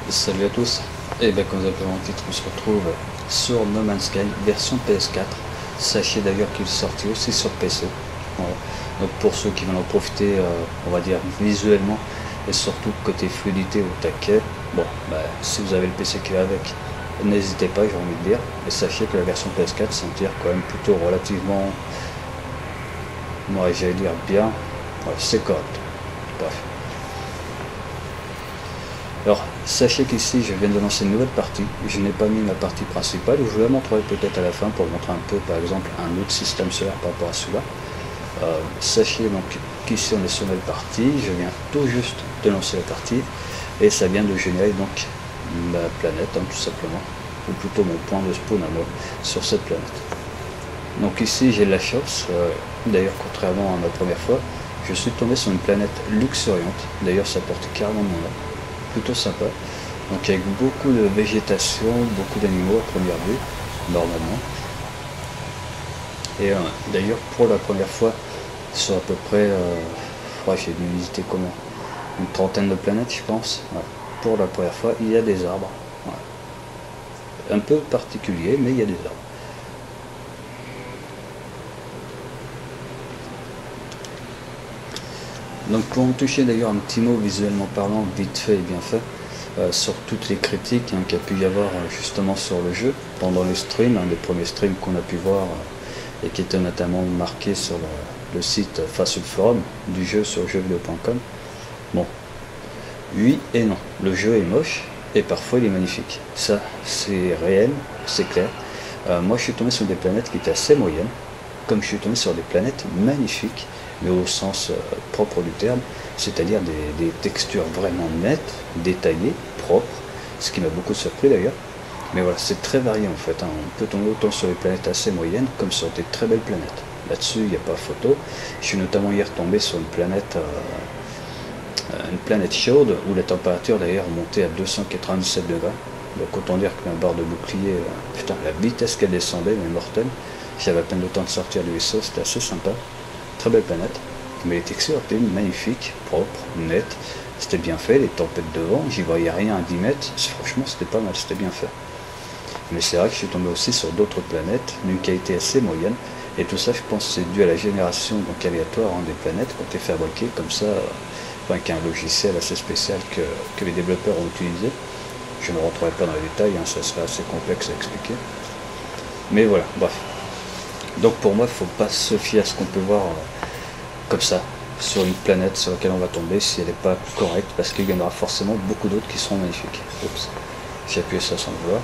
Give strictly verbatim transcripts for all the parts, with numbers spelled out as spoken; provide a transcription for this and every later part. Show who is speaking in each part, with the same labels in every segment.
Speaker 1: Salut à tous, et bien comme vous avez vu dans le titre, on se retrouve sur No Man's Sky version P S quatre. Sachez d'ailleurs qu'il est sorti aussi sur P C. Voilà. Donc pour ceux qui veulent en profiter, euh, on va dire visuellement, et surtout côté fluidité au taquet, bon, bah, si vous avez le P C qui va avec, n'hésitez pas, j'ai envie de dire. Et sachez que la version P S quatre s'en tire quand même plutôt relativement, moi j'allais dire bien, ouais, c'est correct. Bref. Alors, sachez qu'ici, je viens de lancer une nouvelle partie. Je n'ai pas mis ma partie principale. Je vous la montrerai peut-être à la fin pour vous montrer un peu, par exemple, un autre système solaire par rapport à celui-là. Euh, sachez donc qu'ici, on est sur une nouvelle partie. Je viens tout juste de lancer la partie. Et ça vient de générer donc ma planète, hein, tout simplement. Ou plutôt mon point de spawn à moi sur cette planète. Donc ici, j'ai de la chance. Euh, D'ailleurs, contrairement à ma première fois, je suis tombé sur une planète luxuriante. D'ailleurs, ça porte carrément mon nom. Plutôt sympa, donc avec beaucoup de végétation, beaucoup d'animaux à première vue, normalement. Et euh, d'ailleurs pour la première fois, sur à peu près, euh, ouais, j'ai dû visiter comment, une trentaine de planètes je pense. Ouais. Pour la première fois, il y a des arbres, ouais. Un peu particulier, mais il y a des arbres. Donc pour en toucher d'ailleurs un petit mot visuellement parlant, vite fait et bien fait, euh, sur toutes les critiques hein, qu'il y a pu y avoir euh, justement sur le jeu, pendant les streams, un des premiers streams qu'on a pu voir, euh, et qui était notamment marqué sur le, le site, enfin sur le forum du jeu sur jeux vidéo point com. Bon, oui et non, le jeu est moche, et parfois il est magnifique. Ça, c'est réel, c'est clair. Euh, moi je suis tombé sur des planètes qui étaient assez moyennes, comme je suis tombé sur des planètes magnifiques, mais au sens euh, propre du terme, c'est-à-dire des, des textures vraiment nettes, détaillées, propres, ce qui m'a beaucoup surpris d'ailleurs. Mais voilà, c'est très varié en fait, hein. On peut tomber autant sur des planètes assez moyennes comme sur des très belles planètes. Là-dessus, il n'y a pas photo. Je suis notamment hier tombé sur une planète, euh, une planète chaude, où la température d'ailleurs montait à deux cent quatre-vingt-dix-sept degrés. Donc autant dire que ma barre de bouclier, euh, putain, la vitesse qu'elle descendait, mais mortelle. J'avais à peine le temps de sortir du vaisseau, c'était assez sympa. Très belle planète, mais les textures étaient magnifiques, propres, nettes, c'était bien fait, les tempêtes de vent, j'y voyais rien à dix mètres, franchement c'était pas mal, c'était bien fait. Mais c'est vrai que je suis tombé aussi sur d'autres planètes, d'une qualité assez moyenne, et tout ça je pense que c'est dû à la génération donc aléatoire hein, des planètes, quand tu es fabriqué comme ça, euh, avec un logiciel assez spécial que, que les développeurs ont utilisé. Je ne rentrerai pas dans les détails, hein, ça serait assez complexe à expliquer. Mais voilà, bref. Donc pour moi, il ne faut pas se fier à ce qu'on peut voir euh, comme ça, sur une planète sur laquelle on va tomber, si elle n'est pas correcte, parce qu'il y en aura forcément beaucoup d'autres qui seront magnifiques. Oups, j'ai appuyé ça sans le vouloir.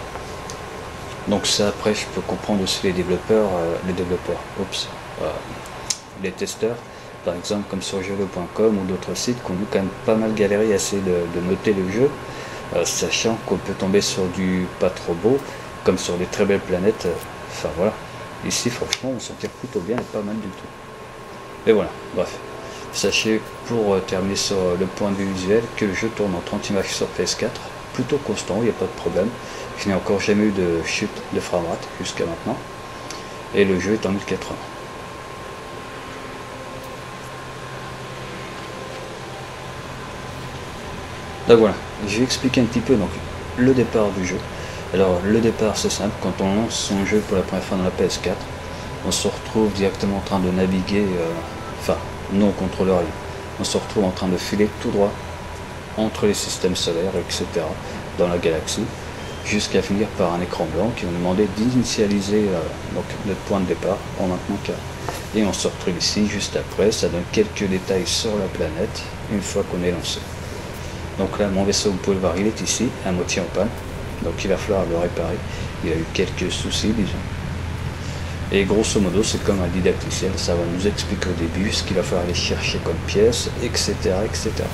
Speaker 1: Donc ça, après, je peux comprendre aussi les développeurs, euh, les développeurs, oups, euh, les testeurs, par exemple, comme sur jeux vidéo point com ou d'autres sites, qui ont dû quand même pas mal galérer à essayer de, de noter le jeu, euh, sachant qu'on peut tomber sur du pas trop beau, comme sur des très belles planètes, enfin euh, voilà. Ici, franchement, on s'en tire plutôt bien et pas mal du tout. Et voilà, bref. Sachez, pour terminer sur le point de vue visuel, que le jeu tourne en trente images sur P S quatre, plutôt constant, il n'y a pas de problème. Je n'ai encore jamais eu de chute de framerate jusqu'à maintenant. Et le jeu est en mille quatre-vingts. Donc voilà, je vais expliquer un petit peu donc, le départ du jeu. Alors le départ c'est simple, quand on lance son jeu pour la première fois dans la P S quatre, on se retrouve directement en train de naviguer, euh, enfin non contrôleur, on se retrouve en train de filer tout droit entre les systèmes solaires, et cetera dans la galaxie, jusqu'à finir par un écran blanc qui va nous demander d'initialiser euh, donc notre point de départ en maintenant qu'à. Et on se retrouve ici juste après, ça donne quelques détails sur la planète une fois qu'on est lancé. Donc là mon vaisseau, vous pouvez le voir, il est ici, à moitié en panne. Donc il va falloir le réparer. Il a eu quelques soucis, disons. Et grosso modo, c'est comme un didacticiel. Ça va nous expliquer au début ce qu'il va falloir aller chercher comme pièces, et cetera et cetera.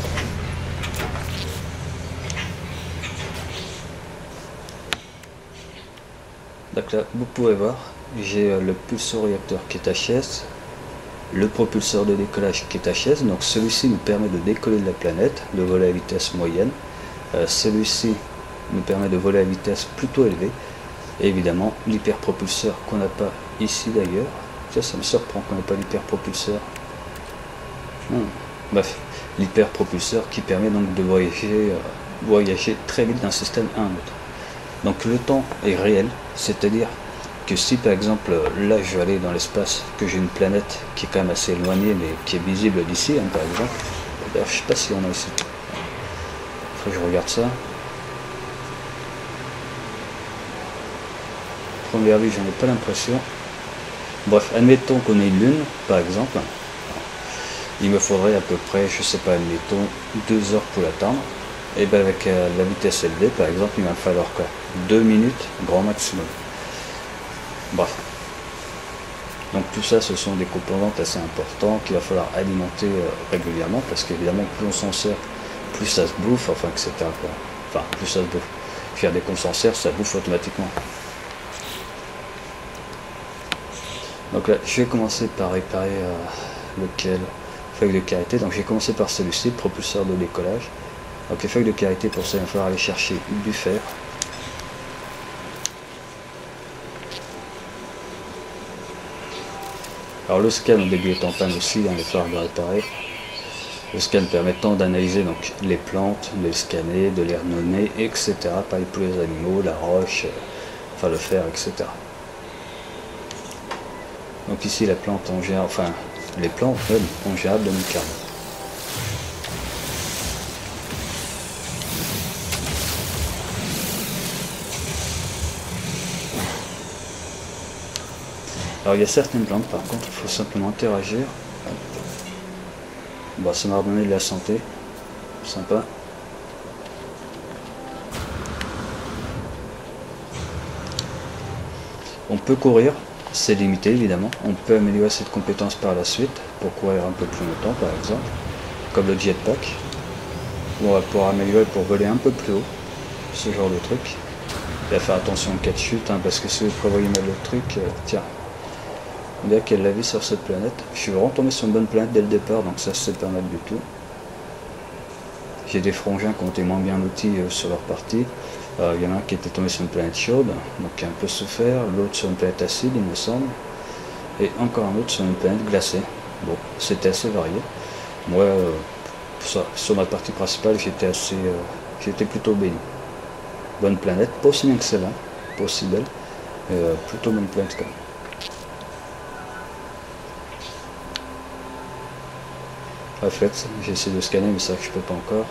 Speaker 1: Donc là, vous pouvez voir, j'ai le pulsor-réacteur qui est H S, le propulseur de décollage qui est H S. Donc celui-ci nous permet de décoller de la planète, de voler à vitesse moyenne. Euh, celui-ci nous permet de voler à vitesse plutôt élevée, et évidemment l'hyperpropulseur qu'on n'a pas ici d'ailleurs. Ça, ça me surprend qu'on n'ait pas l'hyperpropulseur. Hmm. Bref, l'hyperpropulseur qui permet donc de voyager euh, voyager très vite d'un système à un autre. Donc le temps est réel, c'est-à-dire que si par exemple là je vais aller dans l'espace, que j'ai une planète qui est quand même assez éloignée mais qui est visible d'ici, hein, par exemple, d'ailleurs je sais pas si on a ici, faut que je regarde ça. Première vue, j'en ai pas l'impression. Bref, admettons qu'on ait une lune par exemple, il me faudrait à peu près, je sais pas, admettons deux heures pour l'atteindre. Et bien avec euh, la vitesse L D par exemple, il va me falloir quoi, deux minutes grand maximum. Bref. Donc tout ça, ce sont des composantes assez importantes qu'il va falloir alimenter euh, régulièrement, parce qu'évidemment plus on s'en sert, plus ça se bouffe, enfin et cetera quoi. Enfin plus ça se bouffe. Faire dès qu'on s'en sert, ça bouffe automatiquement. Donc là, je vais commencer par réparer euh, lequel feuille de carité. Donc j'ai commencé par celui-ci, le propulseur de décollage. Donc les feuilles de carité, pour ça il va falloir aller chercher du fer. Alors le scan au début est en panne aussi, hein, il va falloir le réparer. Le scan permettant d'analyser donc les plantes, de les scanner, de les renommer, et cetera. Pareil pour les animaux, la roche, euh, enfin le fer, et cetera. Donc ici la plante en général, enfin les plantes même en général de carbone. Alors il y a certaines plantes par contre, il faut simplement interagir. Bon, ça m'a redonné de la santé, sympa. On peut courir, c'est limité évidemment. On peut améliorer cette compétence par la suite pour courir un peu plus longtemps par exemple, comme le jetpack. Ou on va pouvoir améliorer pour voler un peu plus haut, ce genre de truc. Et à faire attention en cas de chute, hein, parce que si vous prévoyez mal le truc, euh, tiens. On dirait qu'il y a de la vie sur cette planète. Je suis vraiment tombé sur une bonne planète dès le départ, donc ça c'est pas mal du tout. J'ai des frangins qui ont été moins bien lotis euh, sur leur partie. Euh, il y en a un qui était tombé sur une planète chaude, donc qui a un peu souffert, l'autre sur une planète acide il me semble, et encore un autre sur une planète glacée. Bon, c'était assez varié. Moi, euh, sur, sur ma partie principale, j'étais assez, euh, j'étais plutôt béni. Bonne planète, pas aussi bien que celle-là, pas aussi belle, mais euh, plutôt bonne planète quand même. Réflexe, j'ai essayé de scanner mais c'est vrai que je peux pas encore.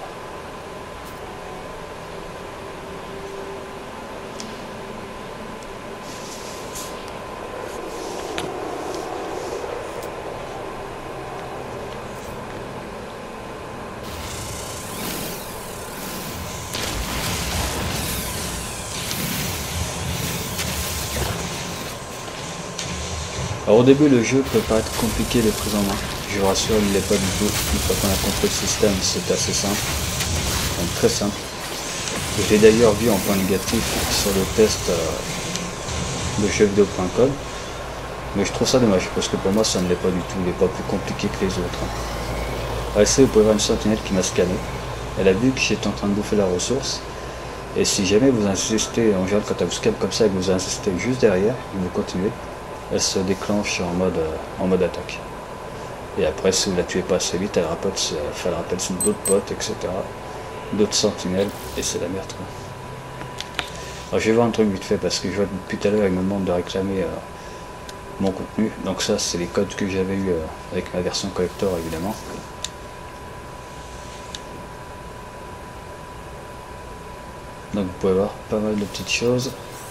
Speaker 1: Alors au début le jeu peut paraître compliqué de prise en main. Je vous rassure, il ne l'est pas du tout. Une fois qu'on a compris le système, c'est assez simple. Donc très simple. J'ai d'ailleurs vu en point négatif sur le test euh, de jeux vidéo point com. Mais je trouve ça dommage, parce que pour moi ça ne l'est pas du tout. Il n'est pas plus compliqué que les autres. Alors ici vous pouvez voir une sentinelle qui m'a scanné. Elle a vu que j'étais en train de bouffer la ressource. Et si jamais vous insistez, en général quand elle vous scanne comme ça et que vous insistez juste derrière, vous continuez, elle se déclenche en mode, euh, en mode attaque. Et après, si vous la tuez pas assez vite, elle rappelle, elle rappelle d'autres potes, et cetera. D'autres sentinelles, et c'est la merde quoi. Alors je vais voir un truc vite fait, parce que je vois depuis tout à l'heure, il me demande de réclamer euh, mon contenu. Donc ça, c'est les codes que j'avais eu euh, avec ma version collector évidemment. Donc vous pouvez voir pas mal de petites choses.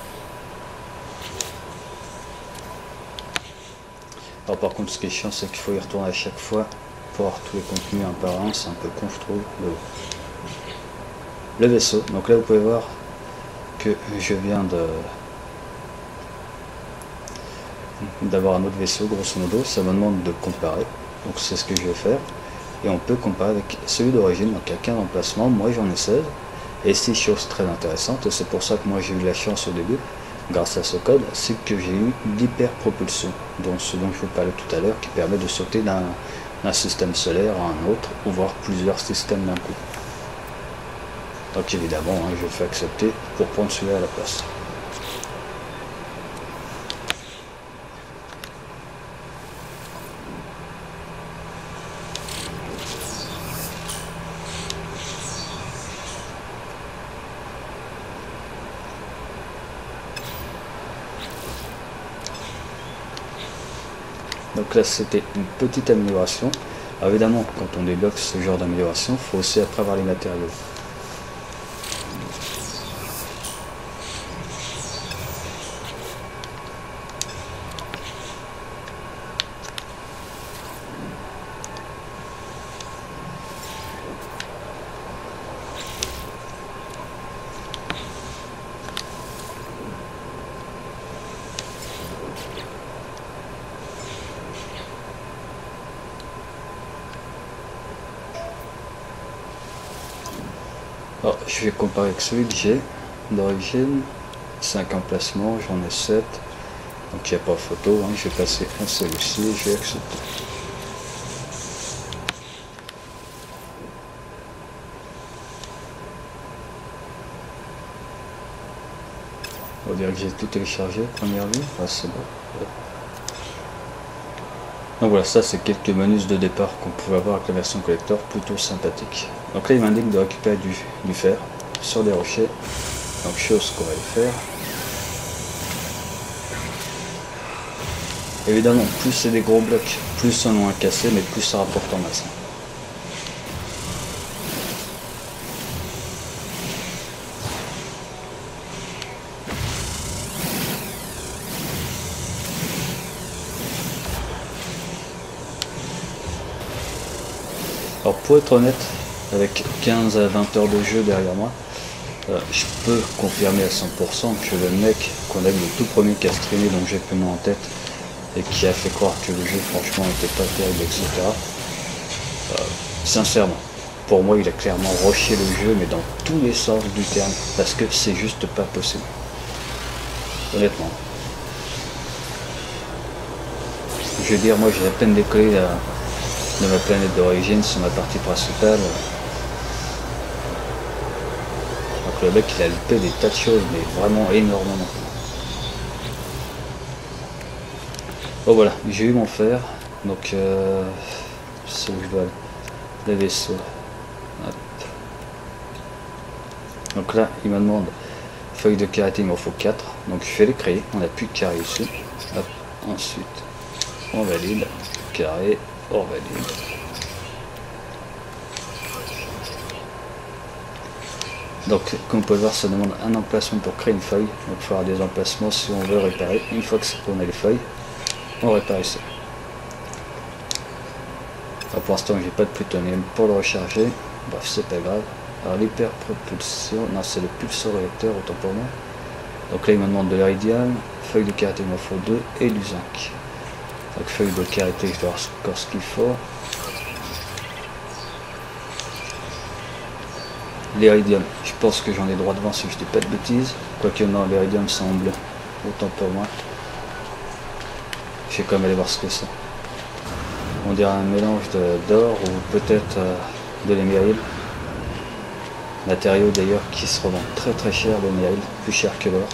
Speaker 1: Alors par contre ce qui est chiant c'est qu'il faut y retourner à chaque fois pour avoir tous les contenus un par un, c'est un peu con je trouve. Le vaisseau, donc là vous pouvez voir que je viens de d'avoir un autre vaisseau grosso modo, ça me demande de comparer, donc c'est ce que je vais faire. Et on peut comparer avec celui d'origine, donc il y a quinze emplacements, moi j'en ai seize. Et six choses très intéressantes, et c'est pour ça que moi j'ai eu la chance au début, grâce à ce code, c'est que j'ai eu l'hyperpropulsion, donc ce dont je vous parlais tout à l'heure, qui permet de sauter d'un système solaire à un autre, ou voir plusieurs systèmes d'un coup. Donc évidemment, hein, je fais accepter pour prendre celui-là à la place. Donc là c'était une petite amélioration. Alors évidemment quand on débloque ce genre d'amélioration, il faut aussi après avoir les matériaux. Alors, je vais comparer avec celui que j'ai d'origine. cinq emplacements, j'en ai sept. Donc il n'y a pas photo, hein. Je vais passer un celui-ci et je vais accepter. On dirait que j'ai tout téléchargé, première vue. Ah, c'est bon. Ouais. Donc voilà, ça c'est quelques menus de départ qu'on pouvait avoir avec la version collector, plutôt sympathique. Donc là il m'indique de récupérer du, du fer sur des rochers. Donc chose qu'on va le faire. Évidemment, plus c'est des gros blocs, plus on en a cassé, mais plus ça rapporte en masse. Alors pour être honnête, avec quinze à vingt heures de jeu derrière moi, euh, je peux confirmer à cent pour cent que le mec qu'on a vu le tout premier qui a streamé, dont j'ai plus le nom en tête, et qui a fait croire que le jeu franchement n'était pas terrible, et cetera. Euh, sincèrement, pour moi il a clairement rushé le jeu, mais dans tous les sens du terme, parce que c'est juste pas possible. Honnêtement. Je veux dire, moi j'ai à peine décollé à... de ma planète d'origine sur ma partie principale. Donc le mec il a loupé des tas de choses, mais vraiment énormément. Bon voilà, j'ai eu mon fer, donc euh, c'est où je dois aller. Les vaisseaux. Hop. Donc là il me demande feuille de carité, il m'en faut quatre, donc je vais les créer, on n'a plus de carré ici. Hop. Ensuite on valide, carré, on valide. Donc comme vous pouvez voir, ça demande un emplacement pour créer une feuille. Donc il faut avoir des emplacements si on veut réparer. Une fois qu'on a les feuilles, on répare ici. Alors pour l'instant j'ai pas de plutonium pour le recharger. Bref, c'est pas grave. Alors l'hyperpropulsion, non c'est le pulsoréacteur autant pour moi. Donc là il me demande de l'iridium, feuille de carité il m'en faut deux et du zinc. Donc feuille de carité, je dois avoir encore ce qu'il faut. L'iridium, je pense que j'en ai droit devant si je dis pas de bêtises. Quoique non, l'iridium semble autant pour moi. Je vais quand même aller voir ce que c'est. On dirait un mélange d'or ou peut-être euh, de l'éméril. Matériau d'ailleurs qui se revend très très cher, l'éméril, plus cher que l'or.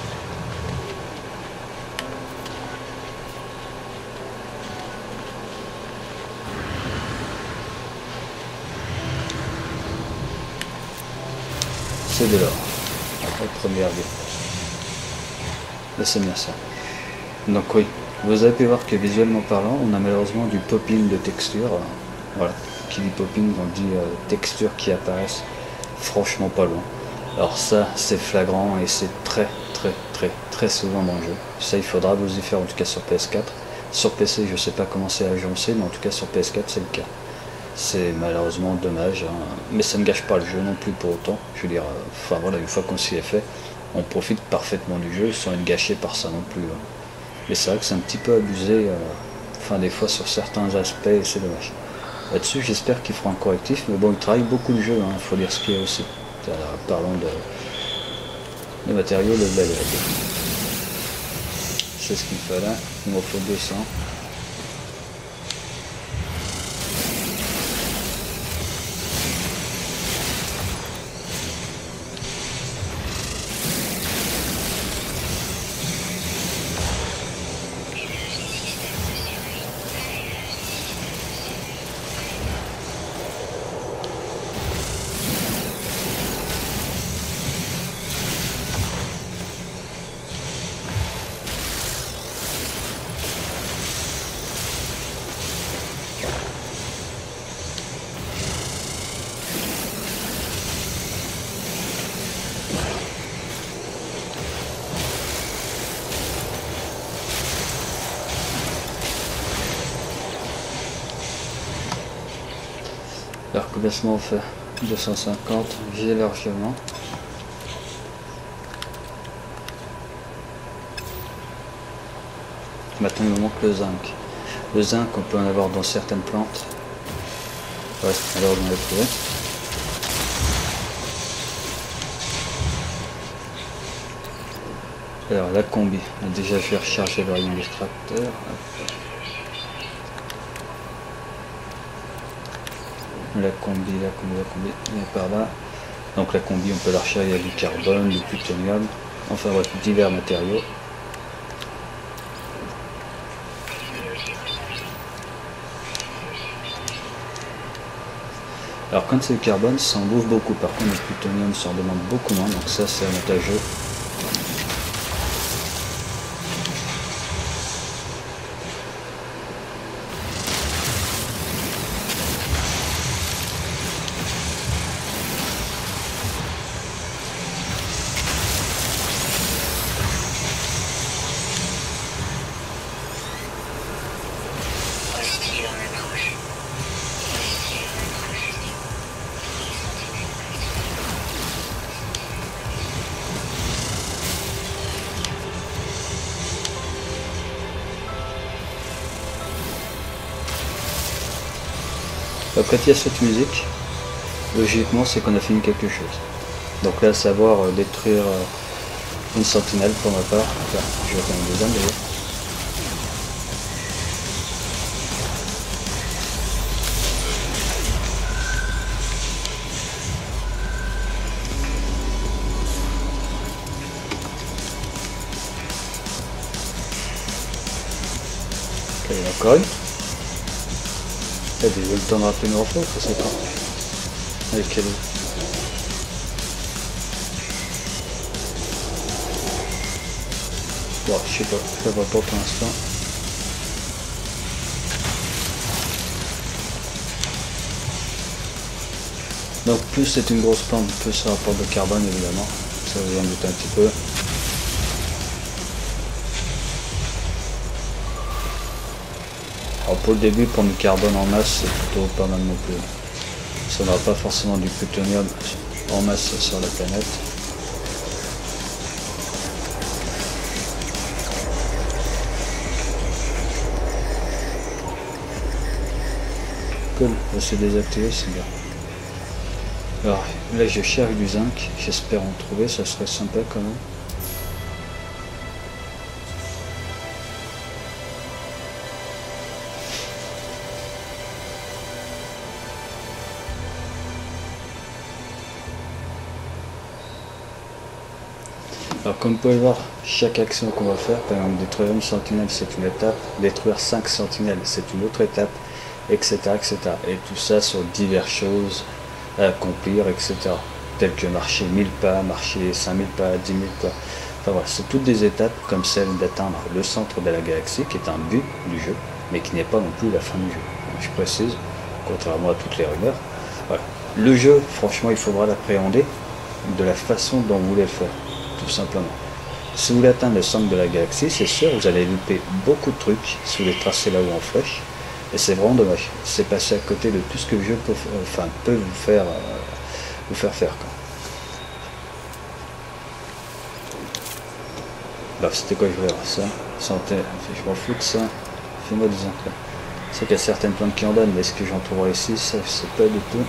Speaker 1: C'est de l'or, à première vue. Là c'est bien ça. Donc oui, vous avez pu voir que visuellement parlant, on a malheureusement du popping de texture. Voilà, qui dit popping, on dit euh, textures qui apparaissent franchement pas loin. Alors ça, c'est flagrant et c'est très très très très souvent dans le jeu. Ça, il faudra vous y faire en tout cas sur P S quatre. Sur P C, je sais pas comment c'est agencé, mais en tout cas sur P S quatre, c'est le cas. C'est malheureusement dommage, hein. Mais ça ne gâche pas le jeu non plus pour autant. Je veux dire, euh, enfin voilà, une fois qu'on s'y est fait, on profite parfaitement du jeu sans être gâché par ça non plus. Hein. Mais c'est vrai que c'est un petit peu abusé, euh, enfin des fois sur certains aspects, et c'est dommage. Là-dessus, j'espère qu'ils feront un correctif, mais bon, ils travaillent beaucoup le jeu, il hein, faut dire ce qu'il y a aussi. Euh, parlons de, de matériaux, le bel c'est ce qu'il fallait, il m'en faut deux cents. Alors commencement on fait deux cent cinquante, j'ai largement. Maintenant il me manque le zinc. Le zinc on peut en avoir dans certaines plantes. Ouais, alors on l'a trouvé. Alors la combi, déjà je vais recharger le rayon extracteur. La combi, la combi, la combi, il est par là. Donc la combi on peut la recharger avec du carbone, du plutonium, enfin bref, divers matériaux. Alors quand c'est le carbone, ça en bouffe beaucoup, par contre le plutonium ça en demande beaucoup moins, donc ça c'est avantageux. Quand il y a cette musique, logiquement c'est qu'on a fini quelque chose. Donc là, savoir euh, détruire euh, une sentinelle pour ma part. Enfin, je vais faire une deuxième d'ailleurs. Ok, il y en a encore une. J'ai eu le temps de rappeler nos reflets, ça c'est quand avec quel... Bon, je sais pas, je la vois pas pour l'instant. Donc plus c'est une grosse plante, plus ça rapporte de carbone évidemment, ça vous en doute un petit peu. Alors pour le début, prendre du carbone en masse, c'est plutôt pas mal non plus. Ça n'aura pas forcément du plutonium en masse sur la planète. Cool, c'est désactivé, c'est bien. Alors là je cherche du zinc, j'espère en trouver, ça serait sympa quand même. Alors comme vous pouvez le voir, chaque action qu'on va faire, par exemple détruire une sentinelle c'est une étape, détruire cinq sentinelles c'est une autre étape, et cetera et cetera. Et tout ça sur diverses choses à accomplir, et cetera. Telles que marcher mille pas, marcher cinq mille pas, dix mille pas. Enfin voilà, c'est toutes des étapes comme celle d'atteindre le centre de la galaxie, qui est un but du jeu, mais qui n'est pas non plus la fin du jeu. Donc, je précise, contrairement à toutes les rumeurs. Voilà. Le jeu, franchement, il faudra l'appréhender de la façon dont vous voulez le faire. Tout simplement. Si vous voulez atteindre le centre de la galaxie, c'est sûr, vous allez louper beaucoup de trucs si vous les tracez là-haut en flèche. Et c'est vraiment dommage. C'est passer à côté de tout ce que le jeu peut, enfin, peut vous faire, euh, vous faire faire. Quoi. Bah, c'était quoi, je voulais voir ça. Santé, je m'en fous de ça. Fais-moi des entrées. C'est qu'il y a certaines plantes qui en donnent, mais est-ce que j'en trouverai ici? Ça, je sais pas du tout.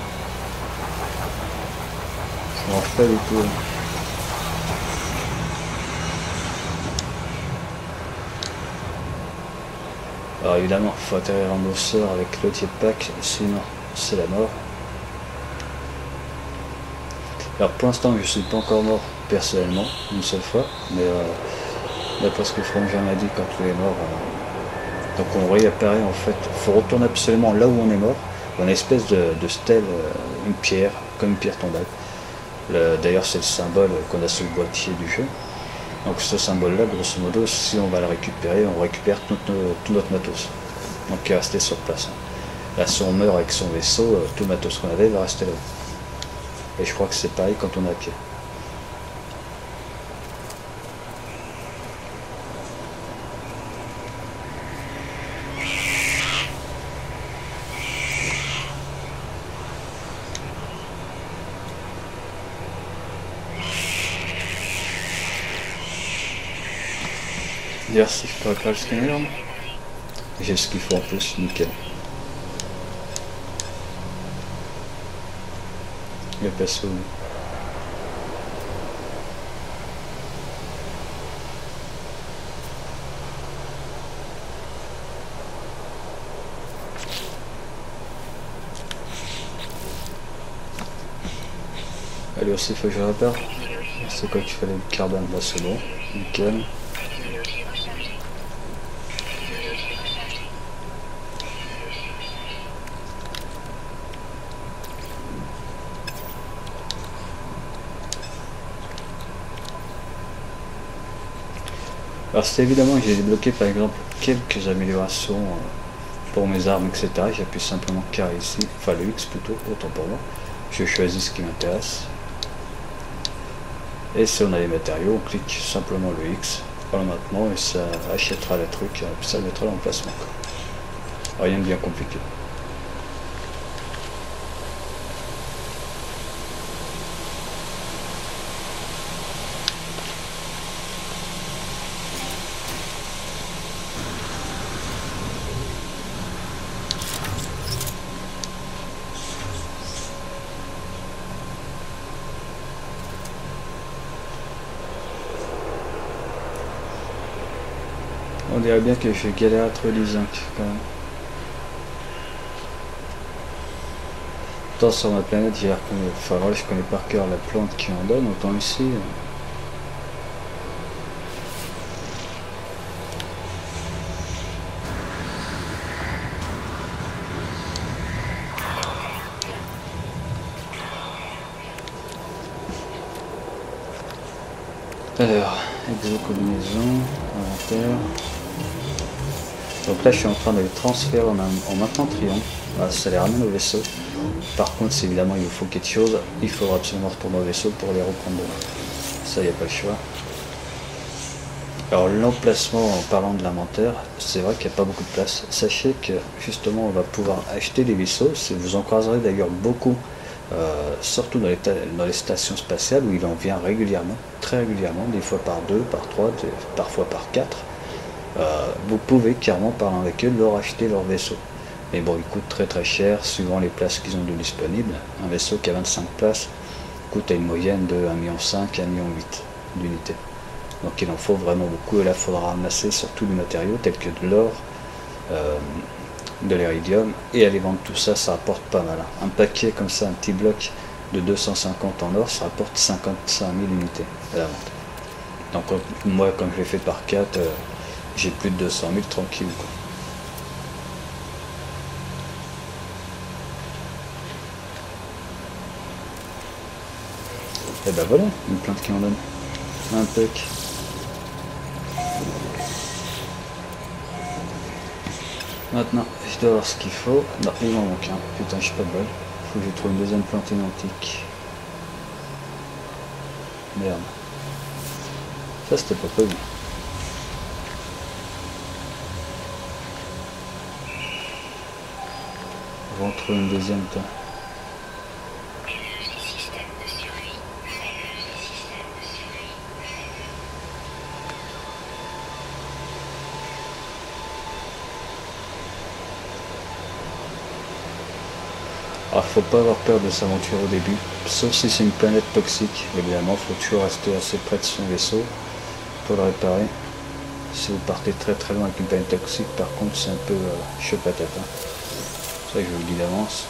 Speaker 1: Ça marche pas du tout. Alors évidemment, il faut atterrir en hausseur avec le jetpack, sinon c'est la mort. Alors pour l'instant, je ne suis pas encore mort personnellement, une seule fois, mais euh, d'après ce que Frangin m'a dit quand il est mort, euh, donc on réapparaît en fait, il faut retourner absolument là où on est mort, une espèce de, de stèle, euh, une pierre, comme une pierre tombale. D'ailleurs c'est le symbole qu'on a sur le boîtier du jeu. Donc ce symbole-là, grosso modo, si on va le récupérer, on récupère tout, tout notre matos. Donc qui est resté sur place. Là, si on meurt avec son vaisseau, tout le matos qu'on avait va rester là. Et je crois que c'est pareil quand on est à pied. Dire si je peux réparer le scanner. J'ai ce qu'il faut en plus, nickel. Il y a personne. Allez aussi, il faut que je répare. C'est quoi qu'il fallait? Le carbone, là c'est bon, nickel. Alors c'est évidemment que j'ai débloqué par exemple quelques améliorations euh, pour mes armes, et cetera. J'appuie simplement carré ici, enfin le X plutôt, autant pour moi. Je choisis ce qui m'intéresse. Et si on a les matériaux, on clique simplement le X voilà maintenant et ça achètera le truc, et ça mettra l'emplacement. Rien de bien compliqué. On dirait bien que je galère à trouver du zinc quand même. Autant sur ma planète, j'ai reconnu, enfin voilà, je connais par cœur la plante qui en donne, autant ici. Alors, exo combinaison, inventaire. Donc là je suis en train de les transférer en, en maintenant triangle. Voilà, ça les ramène au vaisseau. Par contre, c'est évidemment il vous faut quelque chose, il faudra absolument retourner au vaisseau pour les reprendre demain. Ça, il n'y a pas le choix. Alors l'emplacement, en parlant de l'inventaire, c'est vrai qu'il n'y a pas beaucoup de place. Sachez que justement on va pouvoir acheter des vaisseaux, vous en croiserez d'ailleurs beaucoup, euh, surtout dans les, dans les stations spatiales où il en vient régulièrement, très régulièrement, des fois par deux, par trois, des, parfois par quatre. Euh, vous pouvez carrément parler avec eux, leur acheter leur vaisseau. Mais bon, il coûte très très cher suivant les places qu'ils ont de disponibles. Un vaisseau qui a vingt-cinq places coûte à une moyenne de un virgule cinq million, un virgule huit million d'unités. Donc il en faut vraiment beaucoup et là il faudra ramasser surtout du matériau tel que de l'or, euh, de l'iridium et aller vendre tout ça, ça rapporte pas mal. Un paquet comme ça, un petit bloc de deux cent cinquante en or, ça rapporte cinquante-cinq mille unités à la vente. Donc moi comme je l'ai fait par quatre, euh, j'ai plus de deux cent mille tranquille quoi. Et ben voilà, une plante qui en donne. Impec. Maintenant, je dois avoir ce qu'il faut. Non, il m'en manque un. Putain, je suis pas de bol. Faut que je trouve une deuxième plante identique. Merde. Ça, c'était pas prévu. On va en trouver une deuxième, toi. Alors, faut pas avoir peur de s'aventurer au début, sauf si c'est une planète toxique. Évidemment, il faut toujours rester assez près de son vaisseau pour le réparer. Si vous partez très très loin avec une planète toxique, par contre, c'est un peu euh, chaud patate. Hein. C'est ça que je vous le dis d'avance.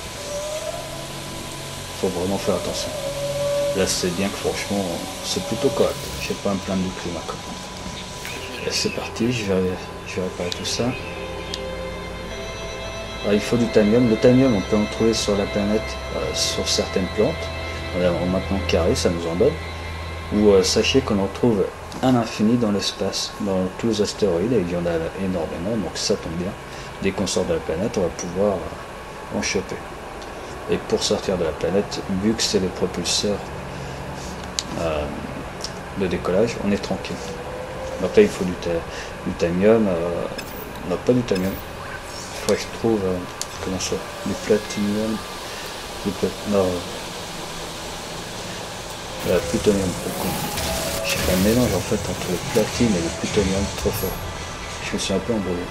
Speaker 1: Faut vraiment faire attention. Là, c'est bien que franchement, c'est plutôt correct. Je vais pas me plaindre du climat. Et c'est parti, je vais, je vais réparer tout ça. Alors, il faut du tamium. Le tamium, on peut en trouver sur la planète, euh, sur certaines plantes. On a maintenant carré, ça nous en donne. Ou euh, sachez qu'on en trouve un infini dans l'espace, dans tous les astéroïdes, et il y en a énormément, donc ça tombe bien. Dès qu'on sort de la planète, on va pouvoir euh, en choper. Et pour sortir de la planète, vu que c'est les propulseurs euh, de décollage, on est tranquille. Donc là, il faut du, du tamium, euh, non pas du tamium. Il faudrait que je trouve, euh, comment ça, du platinium, du plat, non, euh, plutonium, je J'ai fait un mélange en fait entre le platine et le plutonium trop fort. Je me suis un peu embrouillé.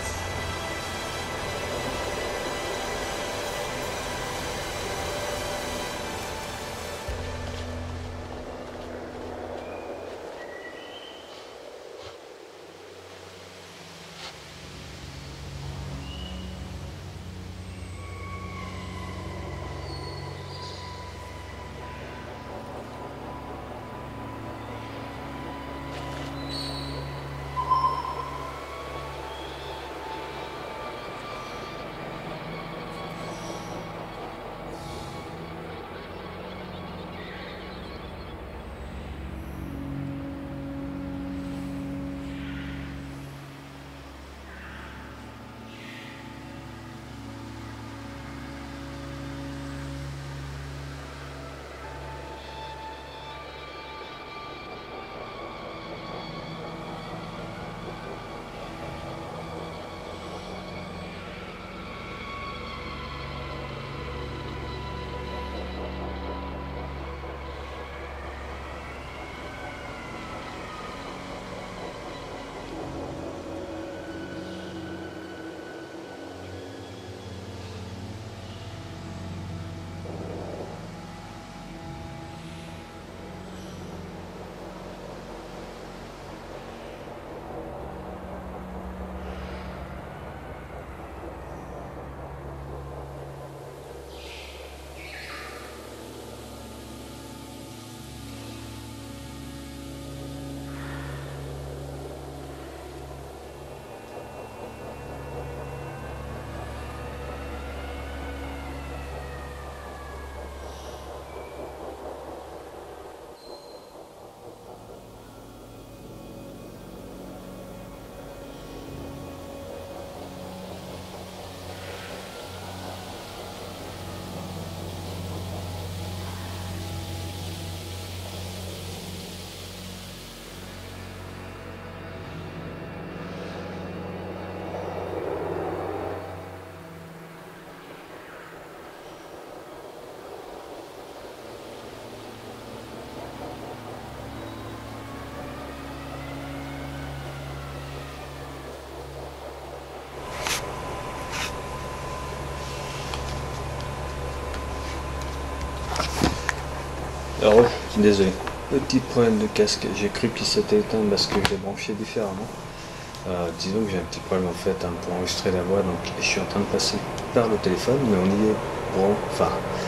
Speaker 1: Alors, désolé, petit problème de casque, j'ai cru qu'il s'était éteint parce que j'ai branché différemment. Euh, disons que j'ai un petit problème en fait hein, pour enregistrer la voix, donc je suis en train de passer par le téléphone, mais on y est. Bon, enfin,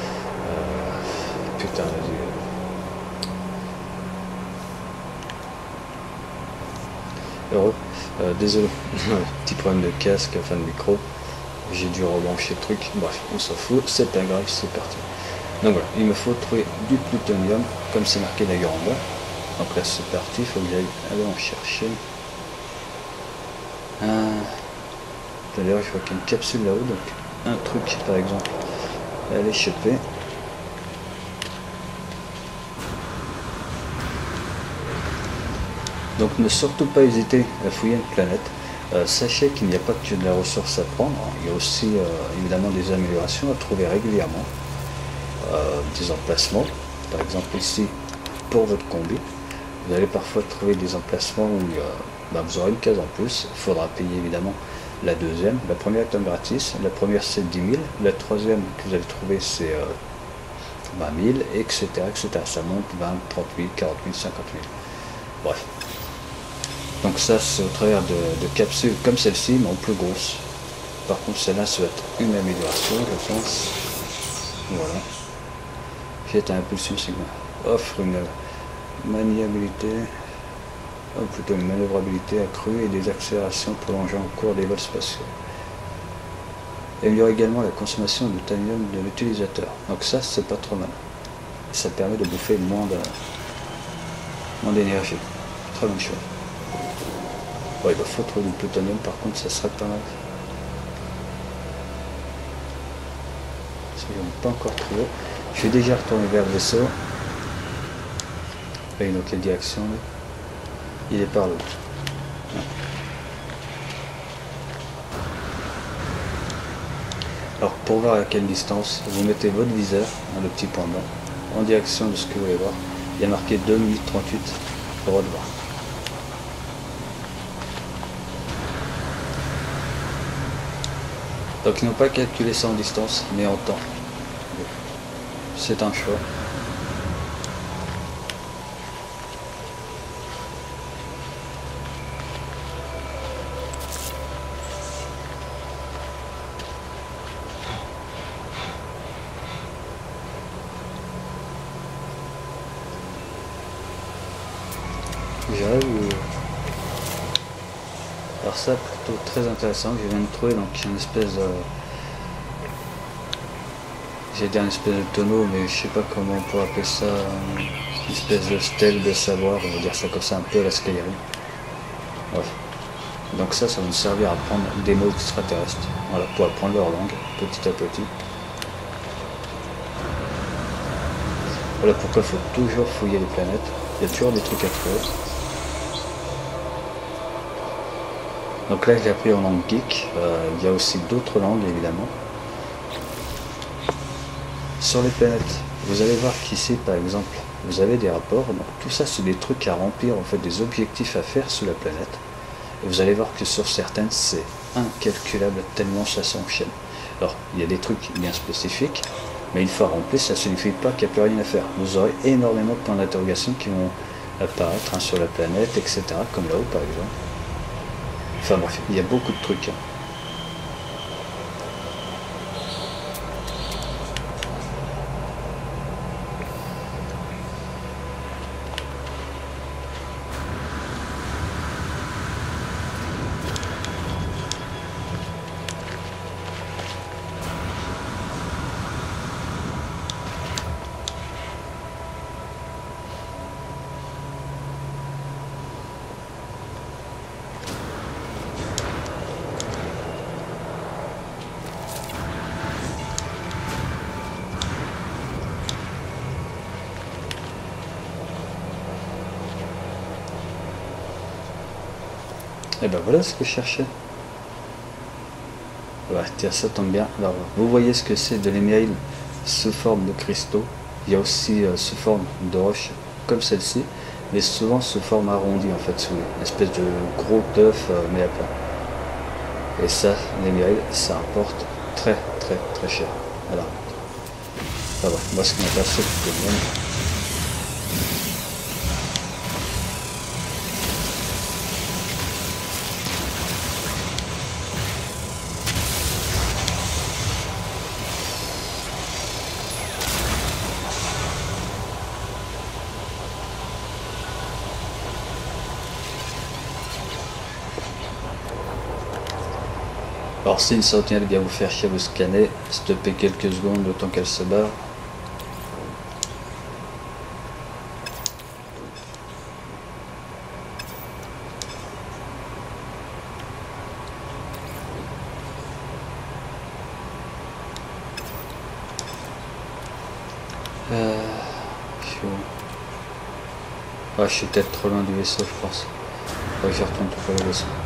Speaker 1: euh, putain, vas-y. Heureux, euh, désolé, petit problème de casque, enfin de micro, j'ai dû rebrancher le truc, bref, on s'en fout, c'est pas grave, c'est parti. Donc voilà, il me faut trouver du plutonium, comme c'est marqué d'ailleurs en bas. Donc là c'est parti, il faut que j'aille aller en chercher. Euh, D'ailleurs je vois qu'il y a une capsule là-haut, donc un truc par exemple à aller choper. Donc ne surtout pas hésiter à fouiller une planète. Euh, sachez qu'il n'y a pas que de la ressource à prendre, il y a aussi euh, évidemment des améliorations à trouver régulièrement. Euh, des emplacements, par exemple ici pour votre combi, vous allez parfois trouver des emplacements où euh, bah, vous aurez une case en plus, il faudra payer évidemment la deuxième, la première est un gratis, la première c'est dix mille, la troisième que vous allez trouver c'est euh, vingt mille, et cetera, et cetera. Ça monte vingt, trente mille, quarante mille, cinquante mille. Bref. Donc ça c'est au travers de, de capsules comme celle-ci, mais en plus grosse. Par contre celle-là ça va être une amélioration, je pense. Voilà. Jet à impulsion sigma offre une maniabilité, ou plutôt une manœuvrabilité accrue et des accélérations prolongeant au cours des vols spatiaux. Et il y aura également la consommation de titanium de l'utilisateur. Donc ça c'est pas trop mal. Ça permet de bouffer moins de moins d'énergie. Très bonne chose. Bon, il faut trouver du plutonium par contre ça serait pas mal. Si je n'ai pas encore trouvé. Je suis déjà retourné vers le vaisseau. Et dans quelle direction là? Il est par là. Alors pour voir à quelle distance, vous mettez votre viseur, hein, le petit point blanc, en direction de ce que vous voulez voir. Il y a marqué deux minutes trente-huit. le droit de voir. Donc ils n'ont pas calculé ça en distance, mais en temps. C'est un choix. J'arrive où... Alors ça plutôt très intéressant que je viens de trouver, donc une espèce de... J'ai dit une espèce de tonneau, mais je sais pas comment on pourrait appeler ça, une espèce de stèle de savoir, on va dire ça comme ça un peu à la Skyrim. Bref. Donc ça, ça va nous servir à apprendre des mots extraterrestres, voilà, pour apprendre leur langue, petit à petit. Voilà pourquoi il faut toujours fouiller les planètes, il y a toujours des trucs à trouver. Donc là, j'ai appris en langue geek, euh, il y a aussi d'autres langues évidemment. Sur les planètes, vous allez voir qu'ici par exemple, vous avez des rapports, donc tout ça c'est des trucs à remplir, en fait des objectifs à faire sur la planète. Et vous allez voir que sur certaines c'est incalculable tellement ça s'enchaîne. Alors il y a des trucs bien spécifiques, mais une fois rempli, ça ne signifie pas qu'il n'y a plus rien à faire. Vous aurez énormément de points d'interrogation qui vont apparaître hein, sur la planète, et cetera. Comme là-haut par exemple. Enfin bref, il y a beaucoup de trucs. Hein. Et ben voilà ce que je cherchais. Ouais, tiens, ça tombe bien. Alors, vous voyez ce que c'est de l'émeraude sous forme de cristaux. Il y a aussi euh, sous forme de roche comme celle-ci, mais souvent sous forme arrondie en fait, sous une espèce de gros œuf euh, mais à plat. Et ça, l'émeraude, ça importe très très très cher. Alors, ah ouais, moi ce qui m'intéresse c'est plutôt bien. Alors si une sentinelle vient vous faire chier, vous scanner, stopper quelques secondes le temps qu'elle se barre. Euh, je suis où? Ah, je suis peut-être trop loin du vaisseau, je pense. Faut que je retourne trouver le vaisseau.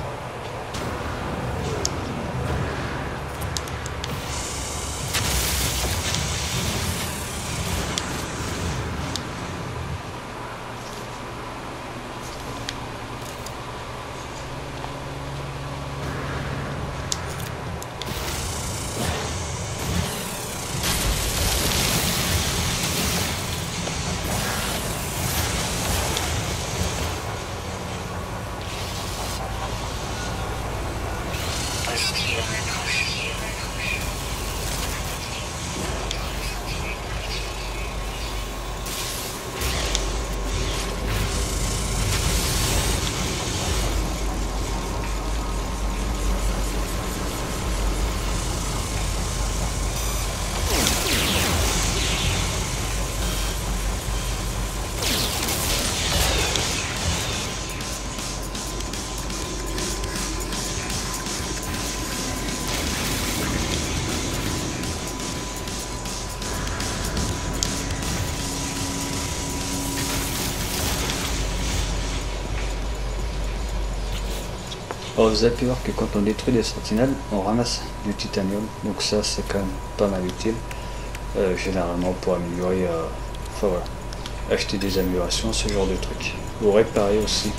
Speaker 1: Alors vous avez pu voir que quand on détruit des sentinelles, on ramasse du titanium, donc ça c'est quand même pas mal utile, euh, généralement pour améliorer, euh, enfin voilà, acheter des améliorations, ce genre de trucs. ou réparer aussi.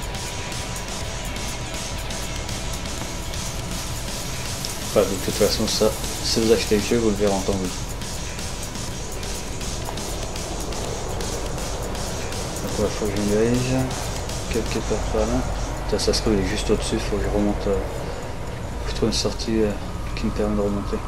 Speaker 1: Enfin, de toute façon, ça, si vous achetez le jeu, vous le verrez en temps voulu. Donc il faut que je me dirige quelque part par là. Ça, ça se trouve, il est juste au-dessus, il faut que je remonte. Euh, je trouve une sortie euh, qui me permet de remonter.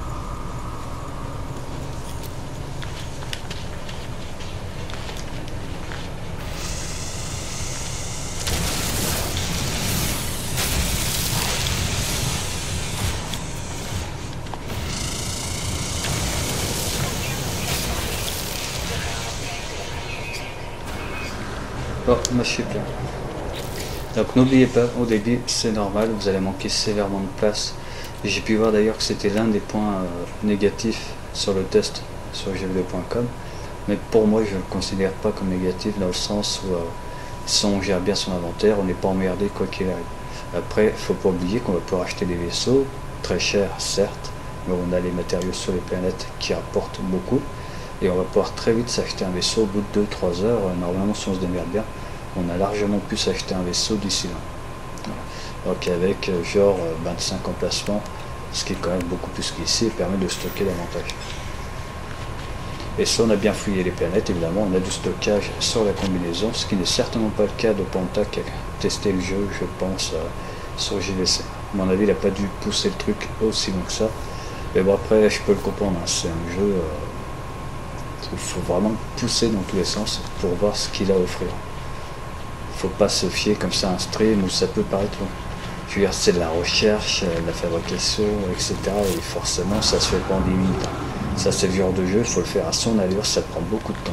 Speaker 1: Oh, moi je suis plein. Donc n'oubliez pas, au début c'est normal, vous allez manquer sévèrement de place. J'ai pu voir d'ailleurs que c'était l'un des points euh, négatifs sur le test sur jeux vidéo point com. Mais pour moi je ne le considère pas comme négatif dans le sens où euh, si on gère bien son inventaire, on n'est pas emmerdé quoi qu'il arrive. Après, il ne faut pas oublier qu'on va pouvoir acheter des vaisseaux, très chers certes, mais on a les matériaux sur les planètes qui rapportent beaucoup. Et on va pouvoir très vite s'acheter un vaisseau au bout de deux trois heures. Normalement, si on se démerde bien, on a largement pu s'acheter un vaisseau d'ici là. Voilà. Donc avec euh, genre euh, vingt-cinq emplacements, ce qui est quand même beaucoup plus qu'ici et permet de stocker davantage. Et si on a bien fouillé les planètes, évidemment, on a du stockage sur la combinaison, ce qui n'est certainement pas le cas de Panta qui a testé le jeu, je pense, euh, sur J V C. À mon avis, il n'a pas dû pousser le truc aussi loin que ça. Mais bon, après, je peux le comprendre, hein. C'est un jeu... Euh, il faut vraiment pousser dans tous les sens pour voir ce qu'il a à offrir. Il ne faut pas se fier comme ça à un stream où ça peut paraître long. Je veux dire, c'est de la recherche, de la fabrication, et cetera. Et forcément, ça se fait pas en dix minutes. Ça, c'est le genre de jeu, il faut le faire à son allure, ça prend beaucoup de temps.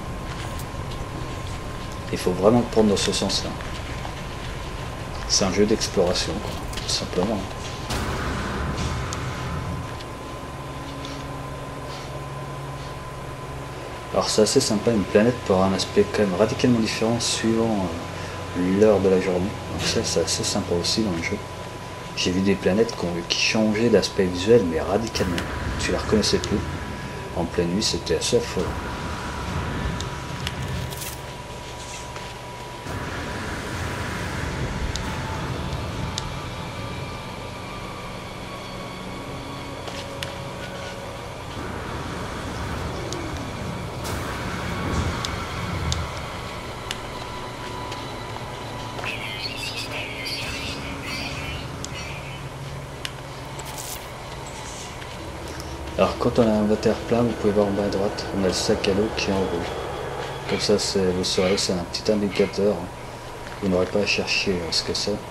Speaker 1: Il faut vraiment le prendre dans ce sens-là. C'est un jeu d'exploration, quoi, tout simplement. Alors c'est assez sympa, une planète peut avoir un aspect quand même radicalement différent suivant euh, l'heure de la journée. Donc ça c'est assez sympa aussi dans le jeu. J'ai vu des planètes qui, ont, qui changeaient d'aspect visuel mais radicalement. Tu les reconnaissais plus. En pleine nuit c'était assez affolant. Alors quand on a un inventaire plein, vous pouvez voir en bas à droite, on a le sac à dos qui est en rouge. Comme ça, vous saurez, c'est un petit indicateur. Vous n'aurez pas à chercher ce que c'est.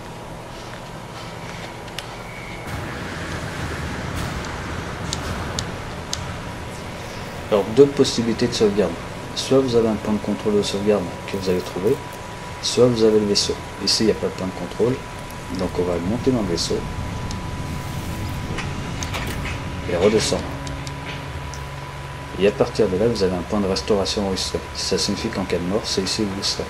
Speaker 1: Alors deux possibilités de sauvegarde. Soit vous avez un point de contrôle de sauvegarde que vous allez trouver, soit vous avez le vaisseau. Ici, il n'y a pas de point de contrôle, donc on va monter dans le vaisseau. Et redescendre. Et à partir de là, vous avez un point de restauration enregistré. Ça signifie qu'en cas de mort, c'est ici où vous serez.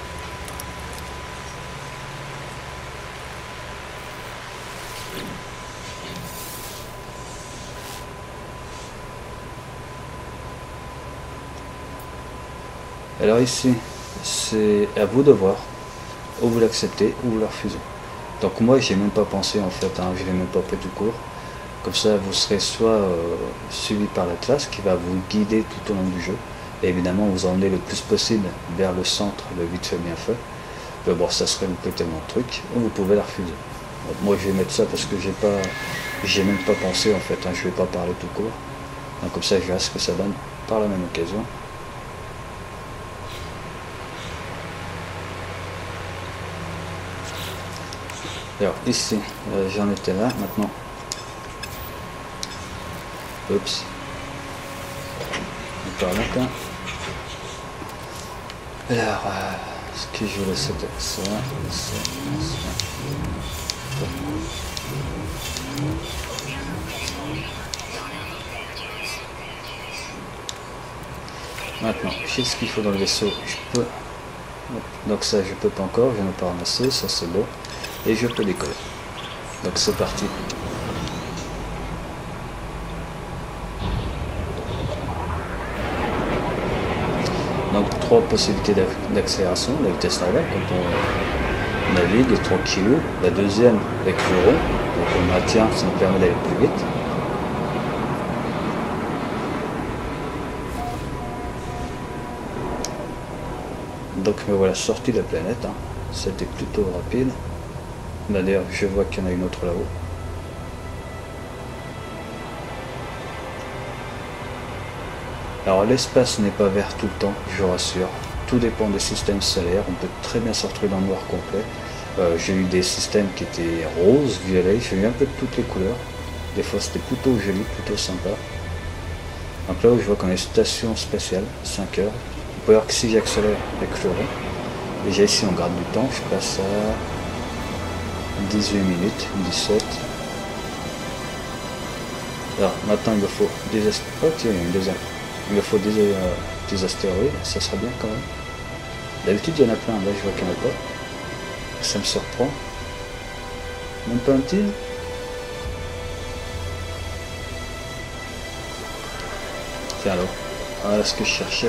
Speaker 1: Alors ici, c'est à vous de voir, ou vous l'acceptez, ou vous la refusez. Donc moi, j'ai même pas pensé en fait, hein, je l'ai même pas pris du cours. Comme ça, vous serez soit euh, suivi par la classe qui va vous guider tout au long du jeu. Et évidemment, vous emmener le plus possible vers le centre de vite fait bien fait. Mais bon, ça serait un peu tellement de trucs. Ou vous pouvez la refuser. Donc, moi, je vais mettre ça parce que j'ai pas, j'ai même pas pensé en fait. Hein, je vais pas parler tout court. Donc comme ça, je verrai ce que ça donne par la même occasion. Alors ici, euh, j'en étais là. Maintenant. Oups. Encore là, quoi. Alors, euh, ce que je voulais c'était ça, ça, ça. Maintenant, j'ai ce qu'il faut dans le vaisseau, je peux. Donc ça, je peux pas encore, je n'ai pas ramassé, ça c'est beau. Et je peux décoller. Donc c'est parti. Donc trois possibilités d'accélération, la vitesse normale quand on navigue est tranquillou, la deuxième avec le rond, donc on maintient, ça nous permet d'aller plus vite. Donc me voilà sorti de la planète, hein. C'était plutôt rapide. Bah, d'ailleurs je vois qu'il y en a une autre là-haut. Alors l'espace n'est pas vert tout le temps, je vous rassure. Tout dépend des systèmes solaires, on peut très bien se retrouver dans le noir complet. Euh, j'ai eu des systèmes qui étaient roses, violets, j'ai eu un peu de toutes les couleurs. Des fois c'était plutôt joli, plutôt sympa. Donc là où je vois qu'on a une station spatiale, cinq heures. On peut voir que si j'accélère avec le rond, déjà ici on garde du temps, je passe à dix-huit minutes, dix-sept. Alors maintenant il me faut des astéroïdes. Oh tiens, il y a une deuxième. Il me faut des, euh, des astéroïdes, ça sera bien quand même. D'habitude il y en a plein, là je vois qu'il n'y en a pas. Ça me surprend. Même pas un petit. Tiens alors, voilà ce que je cherchais.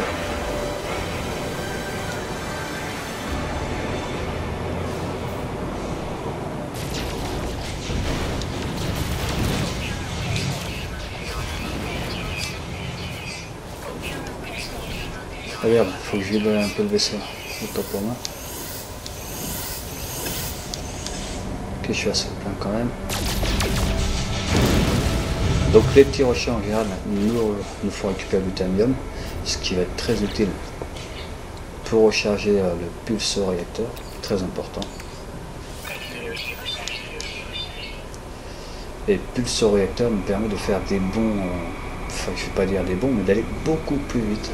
Speaker 1: Regarde, il faut que je vide un peu le vaisseau. Autant pour moi. Ok, je suis assez plein quand même. Donc les petits rochers en général nous, nous font récupérer l'utanium, ce qui va être très utile pour recharger euh, le pulso-réacteur, très important. Et le pulso-réacteur me permet de faire des bonds, euh, enfin je ne vais pas dire des bonds, mais d'aller beaucoup plus vite.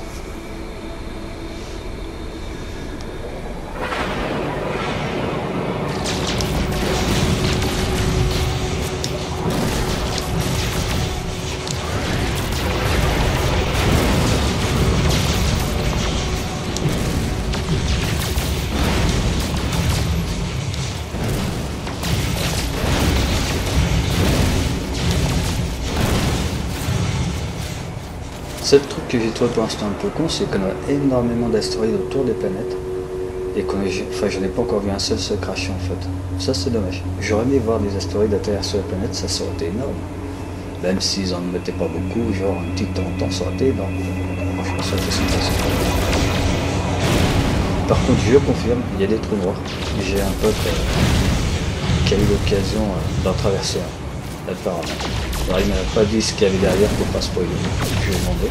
Speaker 1: Seul truc que j'ai trouvé pour l'instant un peu con, c'est qu'on a énormément d'astéroïdes autour des planètes et qu'on est, enfin je n'ai pas encore vu un seul se cracher en fait. Ça c'est dommage. J'aurais aimé voir des astéroïdes atterrir sur la planète, ça, ça aurait été énorme. Même s'ils en mettaient pas beaucoup, genre un petit temps en temps, ça aurait été énorme. Franchement ça aurait été sympa. Par contre je confirme, il y a des trous noirs. J'ai un pote euh, qui a eu l'occasion euh, d'en traverser un, apparemment. Alors, il ne m'a pas dit ce qu'il y avait derrière pour pas spoiler. Je lui ai demandé.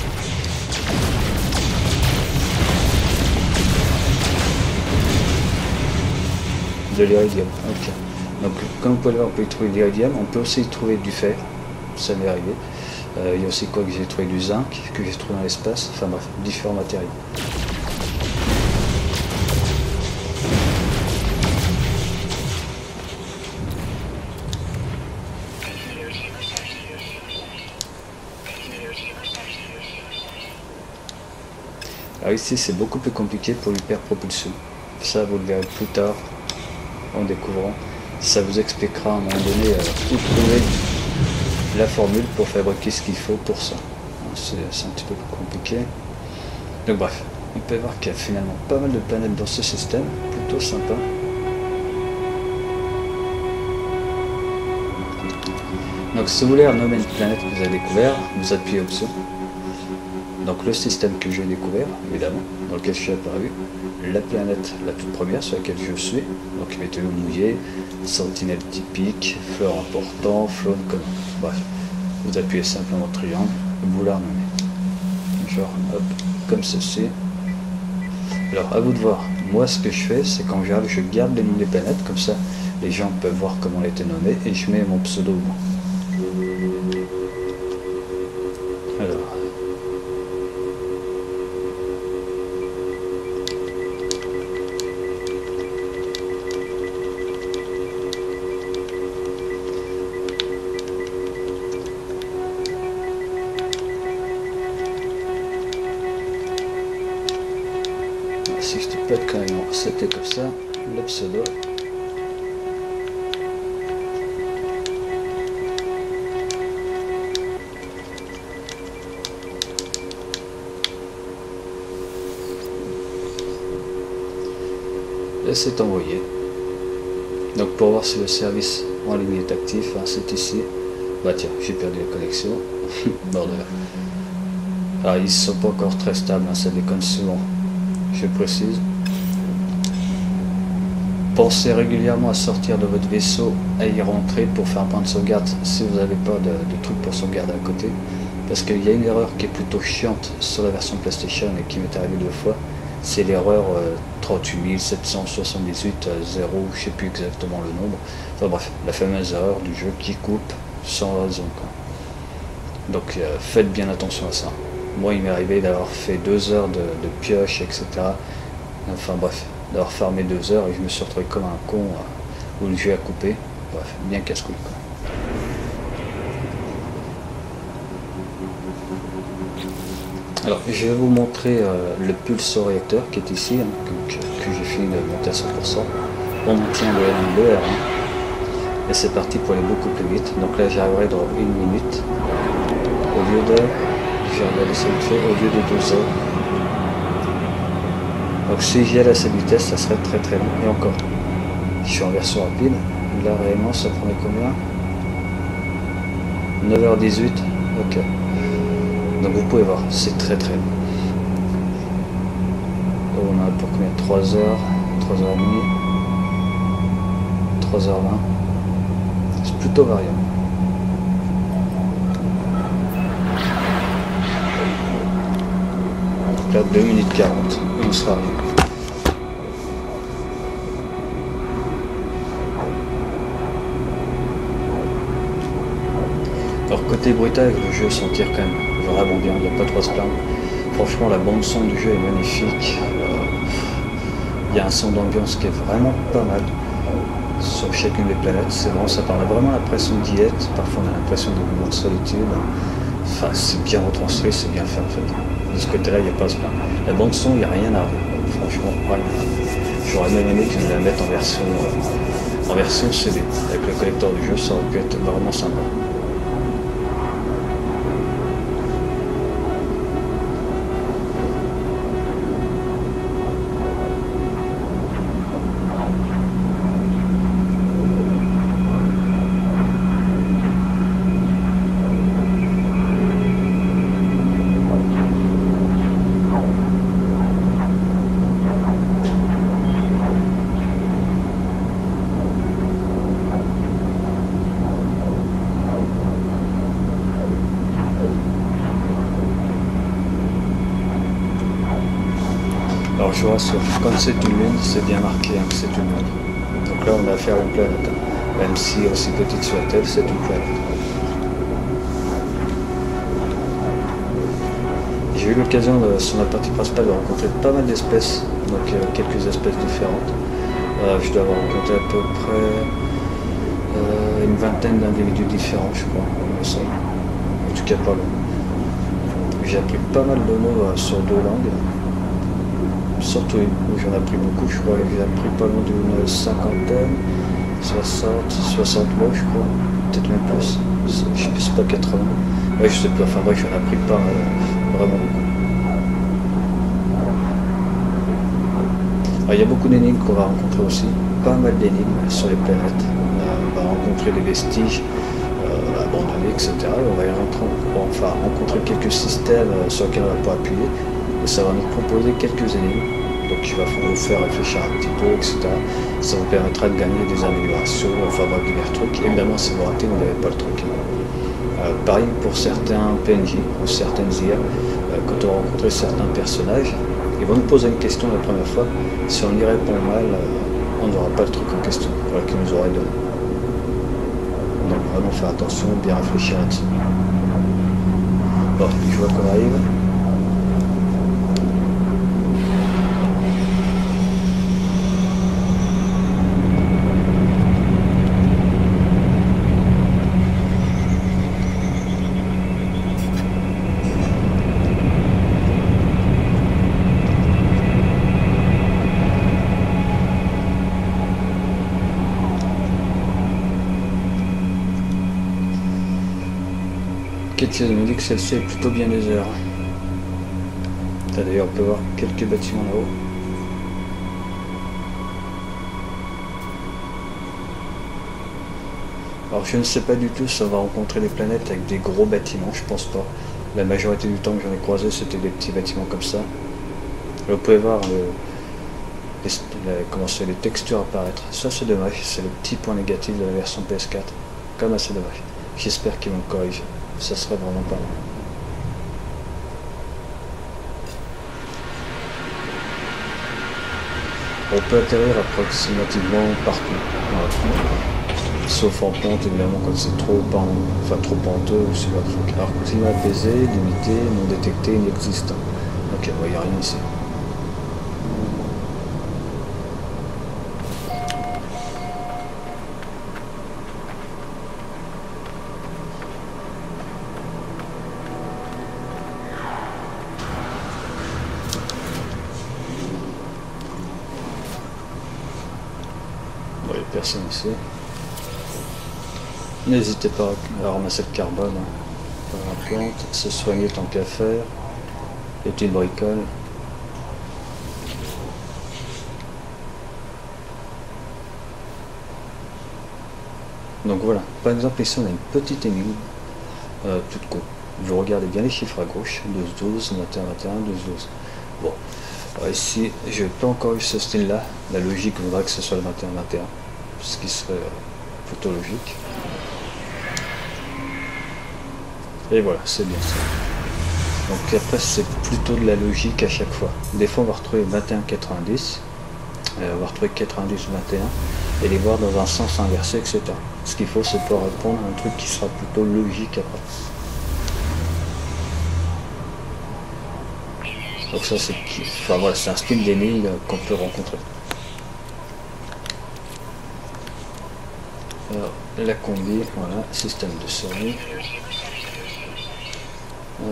Speaker 1: De l'iridium, ok. Donc comme vous pouvez le voir, on peut y trouver de l'iridium, on peut aussi y trouver du fer, ça m'est arrivé. Euh, il y a aussi quoi que j'ai trouvé du zinc, que j'ai trouvé dans l'espace, enfin bref, différents matériaux. Alors ici c'est beaucoup plus compliqué pour l'hyperpropulsion. Ça vous le verrez plus tard en découvrant. Ça vous expliquera à un moment donné euh, où trouver la formule pour fabriquer ce qu'il faut pour ça. C'est un petit peu plus compliqué. Donc bref, on peut voir qu'il y a finalement pas mal de planètes dans ce système, plutôt sympa. Donc si vous voulez renommer une planète que vous avez découvert, vous appuyez option. Donc le système que j'ai découvert, évidemment, dans lequel je suis apparu, la planète la toute première sur laquelle je suis, donc météo mouillé, sentinelle typique, flore important, faune commune. Bref, vous appuyez simplement triangle, vous la renommez. Genre, hop, comme ceci. Alors à vous de voir, moi ce que je fais, c'est quand j'arrive, je garde les noms des planètes, comme ça les gens peuvent voir comment elle a été nommée, et je mets mon pseudo au bout. Alors. Si je te pète quand même, c'était comme ça, le pseudo. et c'est envoyé. Donc pour voir si le service en ligne est actif, hein, c'est ici. Bah tiens, j'ai perdu la connexion. Bordel. Ah, ils sont pas encore très stables, hein, ça déconne souvent. Je précise. Pensez régulièrement à sortir de votre vaisseau, à y rentrer pour faire un point de sauvegarde si vous n'avez pas de, de truc pour sauvegarder à côté. Parce qu'il y a une erreur qui est plutôt chiante sur la version PlayStation et qui m'est arrivée deux fois. C'est l'erreur euh, trente-huit mille sept cent soixante-dix-huit zéro, je sais plus exactement le nombre. Enfin bref, la fameuse erreur du jeu qui coupe sans raison, quoi. Donc euh, faites bien attention à ça. Moi il m'est arrivé d'avoir fait deux heures de, de pioche, et cetera. Enfin bref, d'avoir farmé deux heures et je me suis retrouvé comme un con euh, où le jeu a coupé. Bref, bien casse-couille, quoi. Alors je vais vous montrer euh, le pulso-réacteur qui est ici, hein, que, que, que j'ai fini de monter à cent pour cent. On maintient le L un, le R un. Et c'est parti pour aller beaucoup plus vite. Donc là j'arriverai dans une minute. Au lieu de... J'ai regardé ça vite fait, au lieu de deux heures. Donc si j'y allais à cette vitesse, ça serait très très long. Et encore, je suis en version rapide. Là réellement ça prenait combien? neuf heures dix-huit. Ok. Donc vous pouvez voir, c'est très très long. Donc on a pour combien? trois heures, trois heures trente, trois heures vingt. C'est plutôt variable. Donc là deux minutes quarante, et on sera arrivé. Alors côté bruitage, le jeu s'en tire quand même vraiment bien, il n'y a pas trop à se plaindre. Franchement la bande son du jeu est magnifique. Euh, il y a un son d'ambiance qui est vraiment pas mal sur chacune des planètes. C'est vraiment, ça permet vraiment l'impression d'y être. Parfois on a l'impression d'un moment de solitude. Enfin c'est bien retranscrit, c'est bien fait en fait. De ce côté là il n'y a pas à se plaindre. La bande son, il n'y a rien à voir. Franchement rien. J'aurais même aimé qu'ils la mettent en version euh, en version C D. Avec le collecteur du jeu, ça aurait pu être vraiment sympa. Alors je vois sur, comme c'est une lune, c'est bien marqué hein, que c'est une lune. Donc là on a affaire à une planète. Hein. Même si aussi petite soit-elle, c'est une planète. J'ai eu l'occasion sur la partie principale de rencontrer pas mal d'espèces, donc euh, quelques espèces différentes. Euh, je dois avoir rencontré à peu près euh, une vingtaine d'individus différents, je crois, il me semble. En tout cas pas loin. J'ai appris pas mal de mots euh, sur deux langues. Surtout où j'en ai appris beaucoup, je crois que j'ai appris pas loin d'une cinquantaine, soixante, soixante mots je crois, peut-être même plus, je sais plus, pas quatre-vingts, ouais je sais plus, enfin bref j'en ai appris pas mal, vraiment beaucoup. Alors, il y a beaucoup d'énigmes qu'on va rencontrer aussi, pas mal d'énigmes sur les planètes, on va rencontrer des vestiges euh, abandonnés, et cetera. Et on va y rentrer, enfin, rencontrer quelques systèmes sur lesquels on va pouvoir appuyer. Et ça va nous proposer quelques énigmes, donc il va vous faire réfléchir un petit peu, et cetera. Ça vous permettra de gagner des améliorations, enfin bref, divers trucs. Évidemment, si vous ratez, vous n'avez pas le truc. Euh, pareil pour certains P N J ou certaines I A, euh, quand on va rencontrer certains personnages, ils vont nous poser une question la première fois. Si on y répond mal, euh, on n'aura pas le truc en question, voilà, qu'ils nous auraient donné. Donc vraiment faire attention, bien réfléchir là-dessus. Bon, je vois qu'on arrive. Quelque chose me dit que celle-ci est plutôt bien légère. D'ailleurs on peut voir quelques bâtiments là-haut. Alors je ne sais pas du tout si on va rencontrer des planètes avec des gros bâtiments, je pense pas. La majorité du temps que j'en ai croisé, c'était des petits bâtiments comme ça. Vous pouvez voir le, les, les, comment c'est, les textures apparaître. Ça c'est dommage, c'est le petit point négatif de la version P S quatre. Comme assez dommage. J'espère qu'ils vont le corriger. Ça serait vraiment pas mal. On peut atterrir approximativement partout. Voilà. Sauf en pente, évidemment, quand c'est trop, enfin, trop penteux ou ce genre de truc. Alors, climat apaisé, limité, non détecté, inexistant. Ok, il n'y a rien ici. Bon, il n'y a personne ici. N'hésitez pas à ramasser le carbone hein, par la plante, se soigner tant qu'à faire, est une bricole. Donc voilà, par exemple ici on a une petite énigme, euh, toute courte. Vous regardez bien les chiffres à gauche, douze douze, vingt et un vingt et un, douze douze. Bon, alors ici je n'ai pas encore eu ce style là, la logique voudrait que ce soit le vingt et un vingt et un, ce qui serait euh, plutôt logique. Et voilà, c'est bien ça. Donc après c'est plutôt de la logique à chaque fois. Des fois on va retrouver vingt et un quatre-vingt-dix, euh, on va retrouver quatre-vingt-dix vingt et un, et les voir dans un sens inversé, et cetera. Ce qu'il faut c'est pouvoir répondre à un truc qui sera plutôt logique après. Donc ça c'est enfin, voilà, c'est un style d'énigme qu'on peut rencontrer. Alors, la combi, voilà, système de survie. Hop.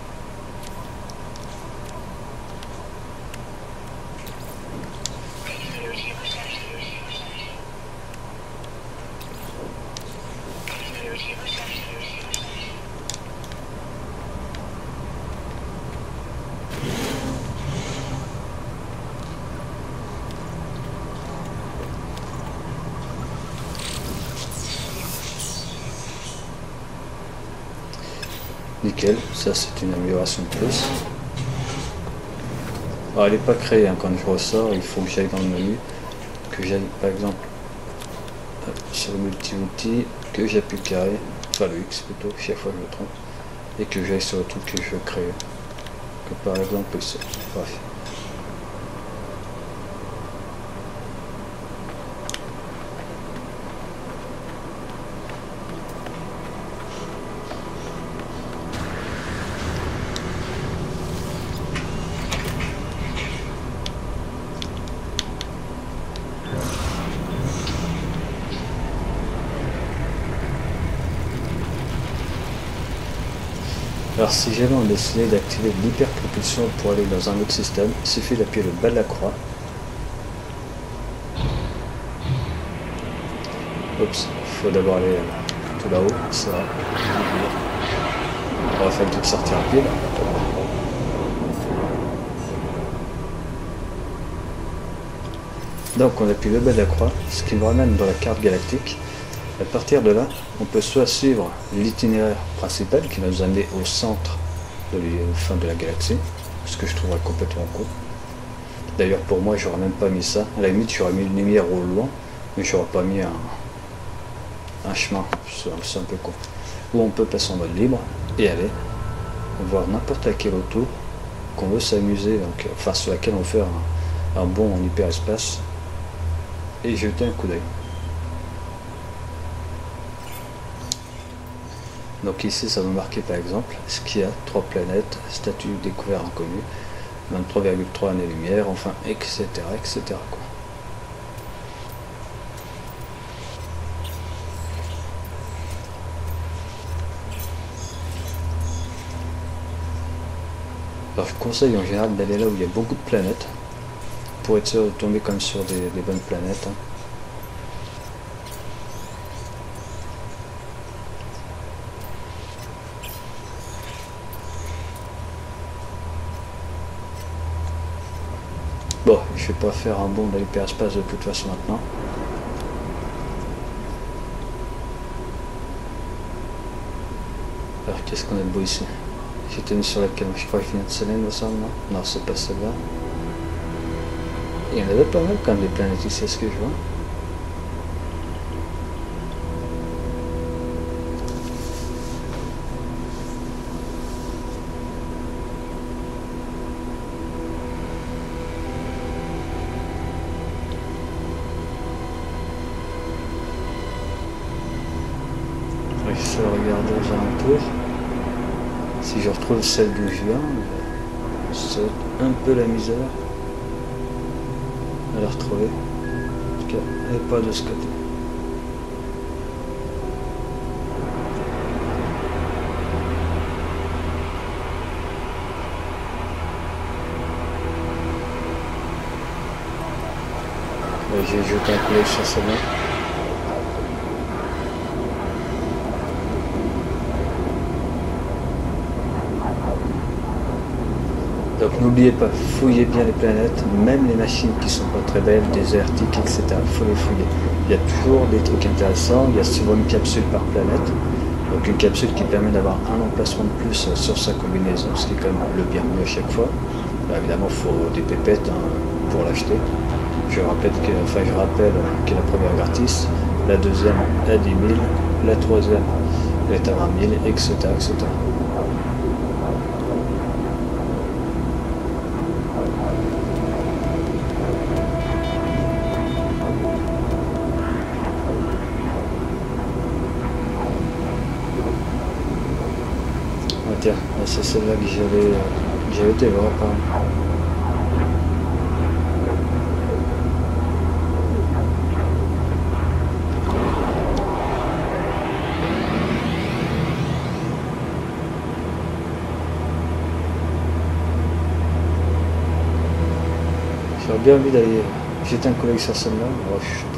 Speaker 1: Nickel, ça c'est une amélioration de plus. Alors elle n'est pas créée hein, quand je ressors, il faut que j'aille dans le menu, que j'aille par exemple sur le multi-outil, que j'appuie carré, enfin le X plutôt, chaque fois je me trompe, et que j'aille sur le truc que je veux créer. Que par exemple ici, bref. Alors si jamais on décidait d'activer l'hyperpropulsion pour aller dans un autre système, il suffit d'appuyer le bas de la croix. Oups, il faut d'abord aller tout là-haut, ça va. On va faire une petite sortie rapide. Donc on appuie le bas de la croix, ce qui nous ramène dans la carte galactique. À partir de là, on peut soit suivre l'itinéraire principal qui va nous amener au centre de la fin de la galaxie, ce que je trouverais complètement cool. D'ailleurs pour moi j'aurais même pas mis ça, à la limite j'aurais mis une lumière au loin, mais j'aurais pas mis un, un chemin, c'est un peu con. Ou on peut passer en mode libre et aller voir n'importe laquelle auto qu'on veut s'amuser, donc, enfin sur laquelle on veut faire un, un bond en hyperespace et jeter un coup d'œil. Donc ici ça va marquer par exemple ce qu'il y a, trois planètes, statut découvert inconnu, vingt-trois virgule trois années-lumière, enfin et cetera et cetera quoi. Alors je conseille en général d'aller là où il y a beaucoup de planètes, pour être sûr de tomber comme sur des, des bonnes planètes. Hein. Bon, je vais pas faire un bond dans l'hyperespace de toute façon maintenant. Qu'est-ce qu'on a de beau ici? J'étais une sur laquelle je crois que je viens de Selene, me semble, non? Non, c'est pas celle-là. Il y en avait pas mal quand même des planètes ici, est-ce que je vois? Je vais regarder aux alentours. Si je retrouve celle d'où je viens, c'est un peu la misère à la retrouver. En tout cas, elle n'est pas de ce côté. J'ai jeté un coup d'œil sur celle-là. Donc n'oubliez pas, fouillez bien les planètes, même les machines qui sont pas très belles, désertiques, et cetera. Il faut les fouiller. Il y a toujours des trucs intéressants, il y a souvent une capsule par planète. Donc une capsule qui permet d'avoir un emplacement de plus sur sa combinaison, ce qui est quand même le bienvenu à chaque fois. Bah, évidemment, il faut des pépettes hein, pour l'acheter. Je rappelle que, enfin, je rappelle que la première est gratis, la deuxième à dix mille, la troisième est à vingt mille, et cetera et cetera. Tiens, c'est celle-là que j'avais euh, j'avais été voir par exemple. J'aurais bien envie d'aller jeter un coup d'œil sur celle-là, mais oh, je sais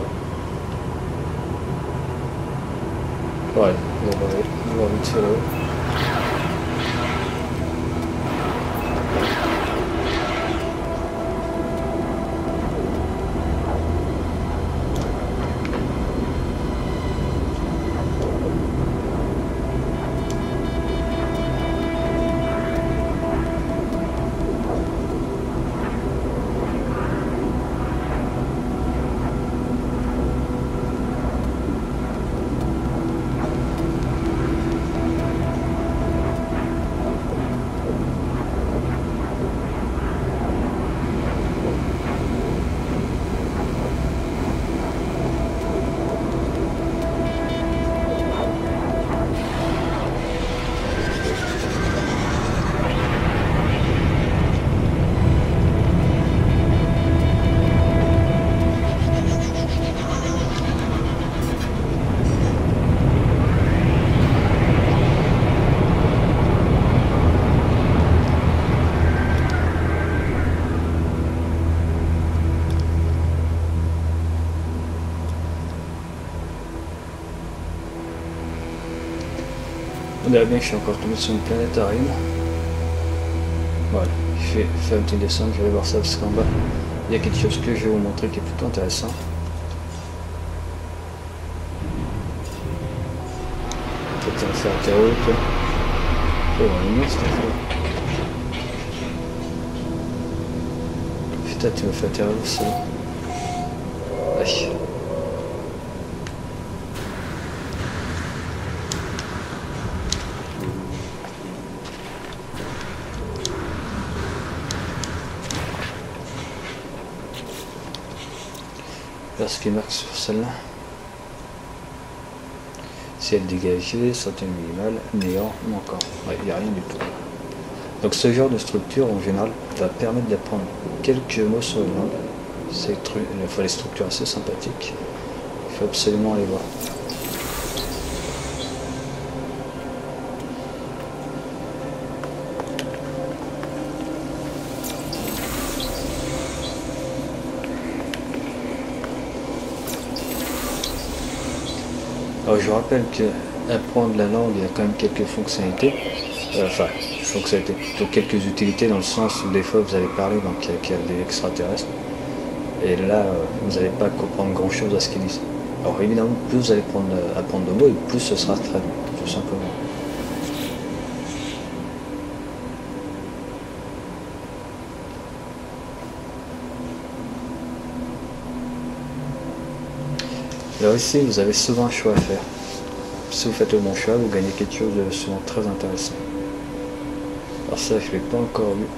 Speaker 1: pas. Ouais, on va aller, on va vite fait là. On dirait bien que je suis encore tombé sur une planétarium. Voilà, je vais faire une petite descente, je vais voir ça parce qu'en bas, il y a quelque chose que je vais vous montrer qui est plutôt intéressant. Peut-être on va faire un carreau, toi. Oh, on est cette affaire. Putain, tu me fais atterrir ça. Wesh. Ce qui marque sur celle-là, ciel dégagé, santé minimale, néant, manquant. Ouais, il n'y a rien du tout. Donc ce genre de structure en général va permettre d'apprendre quelques mots sur le monde. C'est des structures assez sympathiques. Il faut absolument les voir. Alors je rappelle que apprendre la langue, il y a quand même quelques fonctionnalités, euh, enfin fonctionnalités, plutôt quelques utilités dans le sens où des fois vous allez parler donc qu'il y a des extraterrestres et là euh, vous n'allez pas comprendre grand chose à ce qu'ils disent. Alors évidemment plus vous allez prendre, apprendre de mots et plus ce sera traduit, tout simplement. Alors ici, vous avez souvent un choix à faire. Si vous faites le bon choix, vous gagnez quelque chose de souvent très intéressant. Alors ça, je ne l'ai pas encore vu.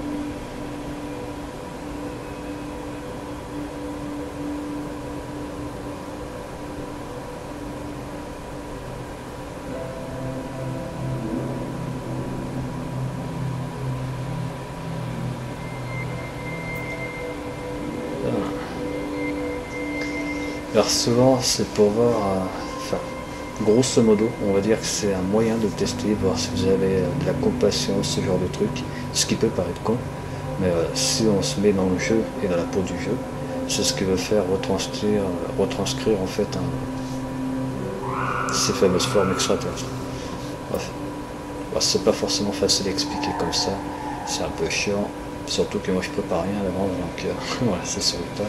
Speaker 1: Alors souvent c'est pour voir, euh, enfin grosso modo on va dire que c'est un moyen de tester, voir si vous avez euh, de la compassion, ce genre de truc, ce qui peut paraître con, mais euh, si on se met dans le jeu et dans la peau du jeu, c'est ce qui veut faire retranscrire, euh, retranscrire en fait un, ces fameuses formes extraterrestres. Bref, bon, c'est pas forcément facile à expliquer comme ça, c'est un peu chiant, surtout que moi je prépare rien à l'avance, donc euh, voilà, c'est sur le tas.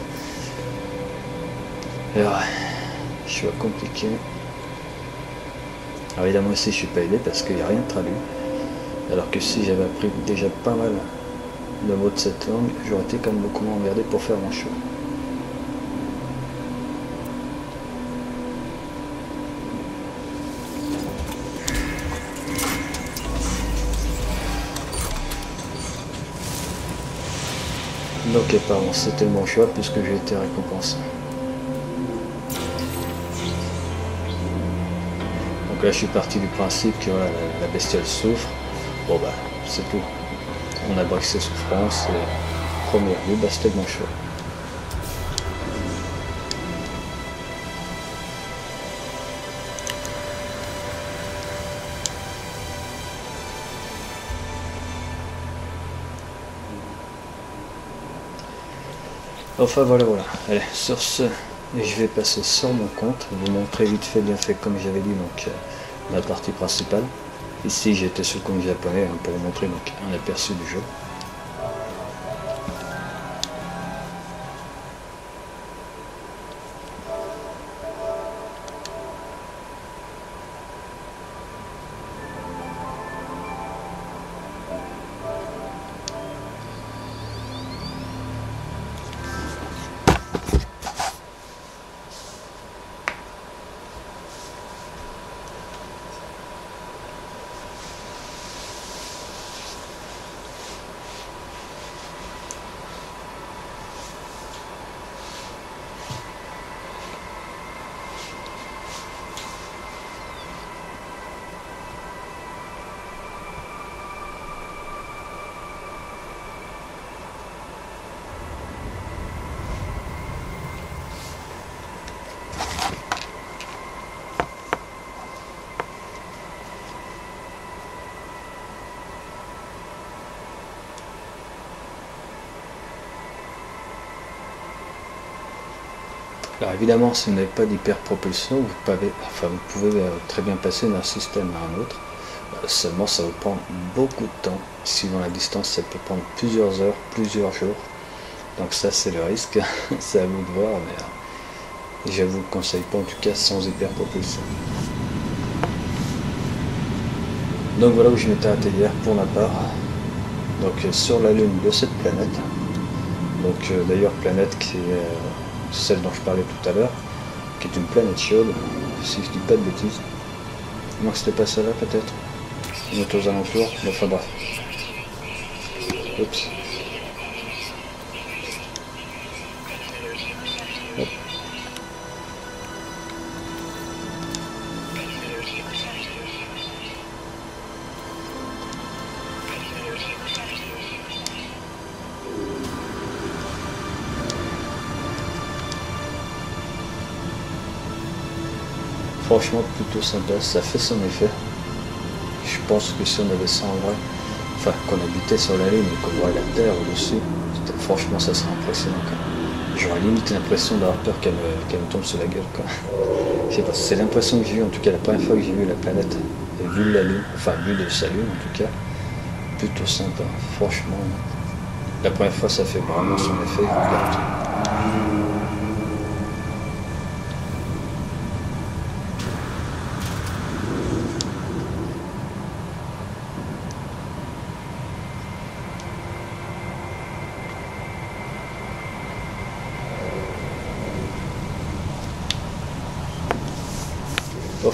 Speaker 1: Alors, choix compliqué. Alors évidemment ici je suis pas aidé parce qu'il n'y a rien de traduit. Alors que si j'avais appris déjà pas mal de mots de cette langue, j'aurais été quand même beaucoup moins emmerdé pour faire mon choix. Donc apparemment c'était mon choix puisque j'ai été récompensé. Donc là je suis parti du principe que voilà, la bestiole souffre, bon bah c'est tout, on a brisé ses souffrances et première vue, bah c'était mon choix. Enfin voilà voilà, allez sur ce, je vais passer sur mon compte, vous montrer vite fait bien fait comme j'avais dit donc euh, la partie principale. Ici j'étais sur le compte japonais hein, pour vous montrer donc un aperçu du jeu. Alors évidemment, si vous n'avez pas d'hyperpropulsion, vous pouvez, enfin, vous pouvez euh, très bien passer d'un système à un autre. Euh, seulement, ça vous prend beaucoup de temps. Suivant la distance, ça peut prendre plusieurs heures, plusieurs jours. Donc ça, c'est le risque. C'est à vous de voir, mais euh, je vous le conseille pas, en tout cas sans hyperpropulsion. Donc voilà où je m'étais arrêté hier pour ma part. Donc euh, sur la lune de cette planète. Donc euh, d'ailleurs planète qui est euh, celle dont je parlais tout à l'heure, qui est une planète chaude, si je dis pas de bêtises. Moi c'était pas celle-là peut-être, une autre aux alentours, mais enfin bref. Oups. Hop. Franchement plutôt sympa, ça fait son effet. Je pense que si on avait ça en vrai, enfin qu'on habitait sur la Lune et qu'on voit la Terre au-dessus, franchement ça serait impressionnant quand même. J'aurais limite l'impression d'avoir peur qu'elle me, qu'elle me tombe sur la gueule quoi. Je sais pas, c'est l'impression que j'ai eu en tout cas la première fois que j'ai vu la planète, et vu la Lune, enfin vu de sa Lune en tout cas, plutôt sympa, franchement. La première fois ça fait vraiment son effet, regarde.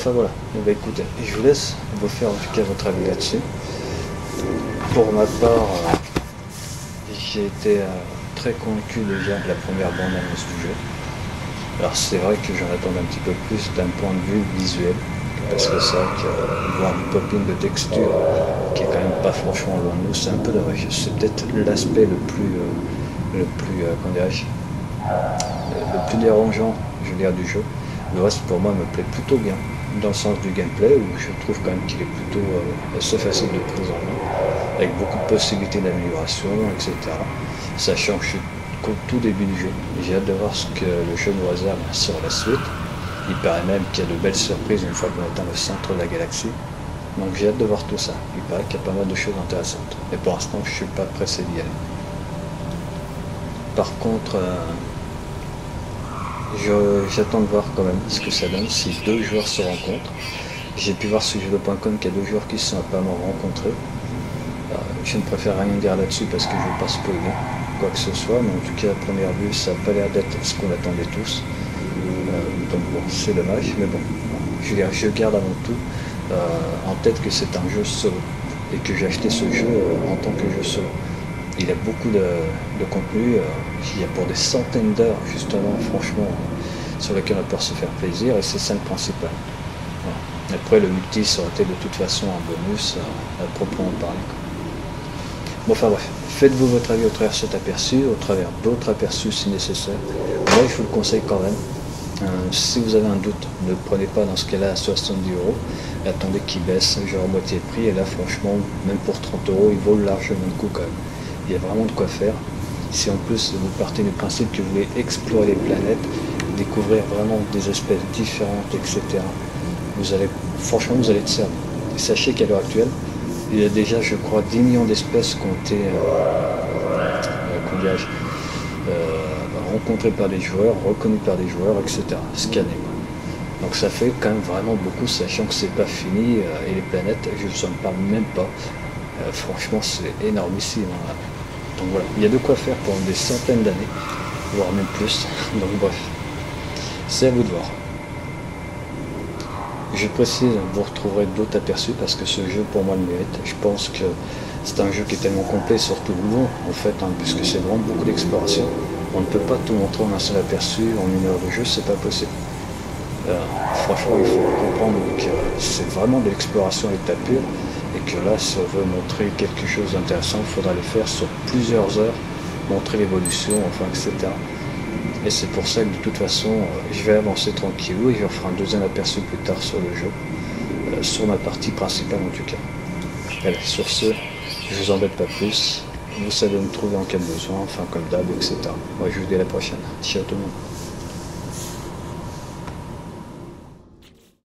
Speaker 1: enfin voilà, eh bien, écoutez, je vous laisse vous faire en tout cas votre avis là-dessus. Pour ma part, euh, j'ai été euh, très convaincu déjà de la première bande-annonce du jeu. Alors c'est vrai que j'en attends un petit peu plus d'un point de vue visuel, parce que c'est vrai que euh, voir du popping de texture qui est quand même pas franchement loin de nous, c'est un peu dommage. C'est peut-être l'aspect le plus, euh, le plus, euh, comment dirais-je, le plus dérangeant, je veux dire, du jeu. Le reste pour moi me plaît plutôt bien, dans le sens du gameplay, où je trouve quand même qu'il est plutôt euh, assez facile de prise en main, avec beaucoup de possibilités d'amélioration, et cetera. Sachant que je suis qu'au tout début du jeu, j'ai hâte de voir ce que le jeu nous réserve sur la suite. Il paraît même qu'il y a de belles surprises une fois qu'on atteint le centre de la galaxie. Donc j'ai hâte de voir tout ça. Il paraît qu'il y a pas mal de choses intéressantes. Et pour l'instant, je ne suis pas pressé d'y aller. Par contre, euh, j'attends de voir quand même ce que ça donne si deux joueurs se rencontrent. J'ai pu voir sur jeuxvideo point com qu'il y a deux joueurs qui se sont apparemment rencontrés. Euh, je ne préfère rien dire là-dessus parce que je ne veux pas spoiler quoi que ce soit, mais en tout cas à première vue ça n'a pas l'air d'être ce qu'on attendait tous. Euh, donc bon, c'est dommage, mais bon, je, je garde avant tout euh, en tête que c'est un jeu solo et que j'ai acheté ce jeu euh, en tant que jeu solo. Il y a beaucoup de, de contenu, euh, il y a pour des centaines d'heures justement, franchement, sur lesquelles on peut se faire plaisir, et c'est ça le principal. Voilà. Après le multi ça aurait été de toute façon un bonus à, à proprement parler. Bon, enfin bref, faites-vous votre avis au travers de cet aperçu, au travers d'autres aperçus si nécessaire. Moi je vous le conseille quand même. Euh, si vous avez un doute, ne le prenez pas dans ce cas-là à soixante-dix euros. Attendez qu'il baisse, genre moitié de prix, et là franchement, même pour trente euros, il vaut largement le coup quand même. Il y a vraiment de quoi faire. Si en plus vous partez du principe que vous voulez explorer les planètes, découvrir vraiment des espèces différentes, et cetera. Vous allez, franchement, vous allez être servi. Et sachez qu'à l'heure actuelle, il y a déjà, je crois, dix millions d'espèces qui ont été euh, euh, euh, rencontrées par des joueurs, reconnues par des joueurs, et cetera. Scannées. Donc ça fait quand même vraiment beaucoup, sachant que c'est pas fini, euh, et les planètes, je ne vous en parle même pas. Euh, franchement, c'est énormissime. Hein. Donc voilà, il y a de quoi faire pendant des centaines d'années, voire même plus. Donc bref, c'est à vous de voir. Je précise, vous retrouverez d'autres aperçus parce que ce jeu pour moi le mérite. Je pense que c'est un jeu qui est tellement complet, surtout long en fait, hein, puisque c'est vraiment beaucoup d'exploration. On ne peut pas tout montrer en un seul aperçu, en une heure de jeu, c'est pas possible. Euh, franchement, il faut comprendre que c'est vraiment de l'exploration à l'état pur et que là, si on veut montrer quelque chose d'intéressant, il faudra le faire sur plusieurs heures, montrer l'évolution, enfin, et cetera. Et c'est pour ça que de toute façon, euh, je vais avancer tranquillou et je ferai un deuxième aperçu plus tard sur le jeu, euh, sur ma partie principale en tout cas. Allez, sur ce, je vous embête pas plus. Vous savez me trouver en cas de besoin, enfin comme d'hab, et cetera. Moi, je vous dis à la prochaine. Ciao tout le monde.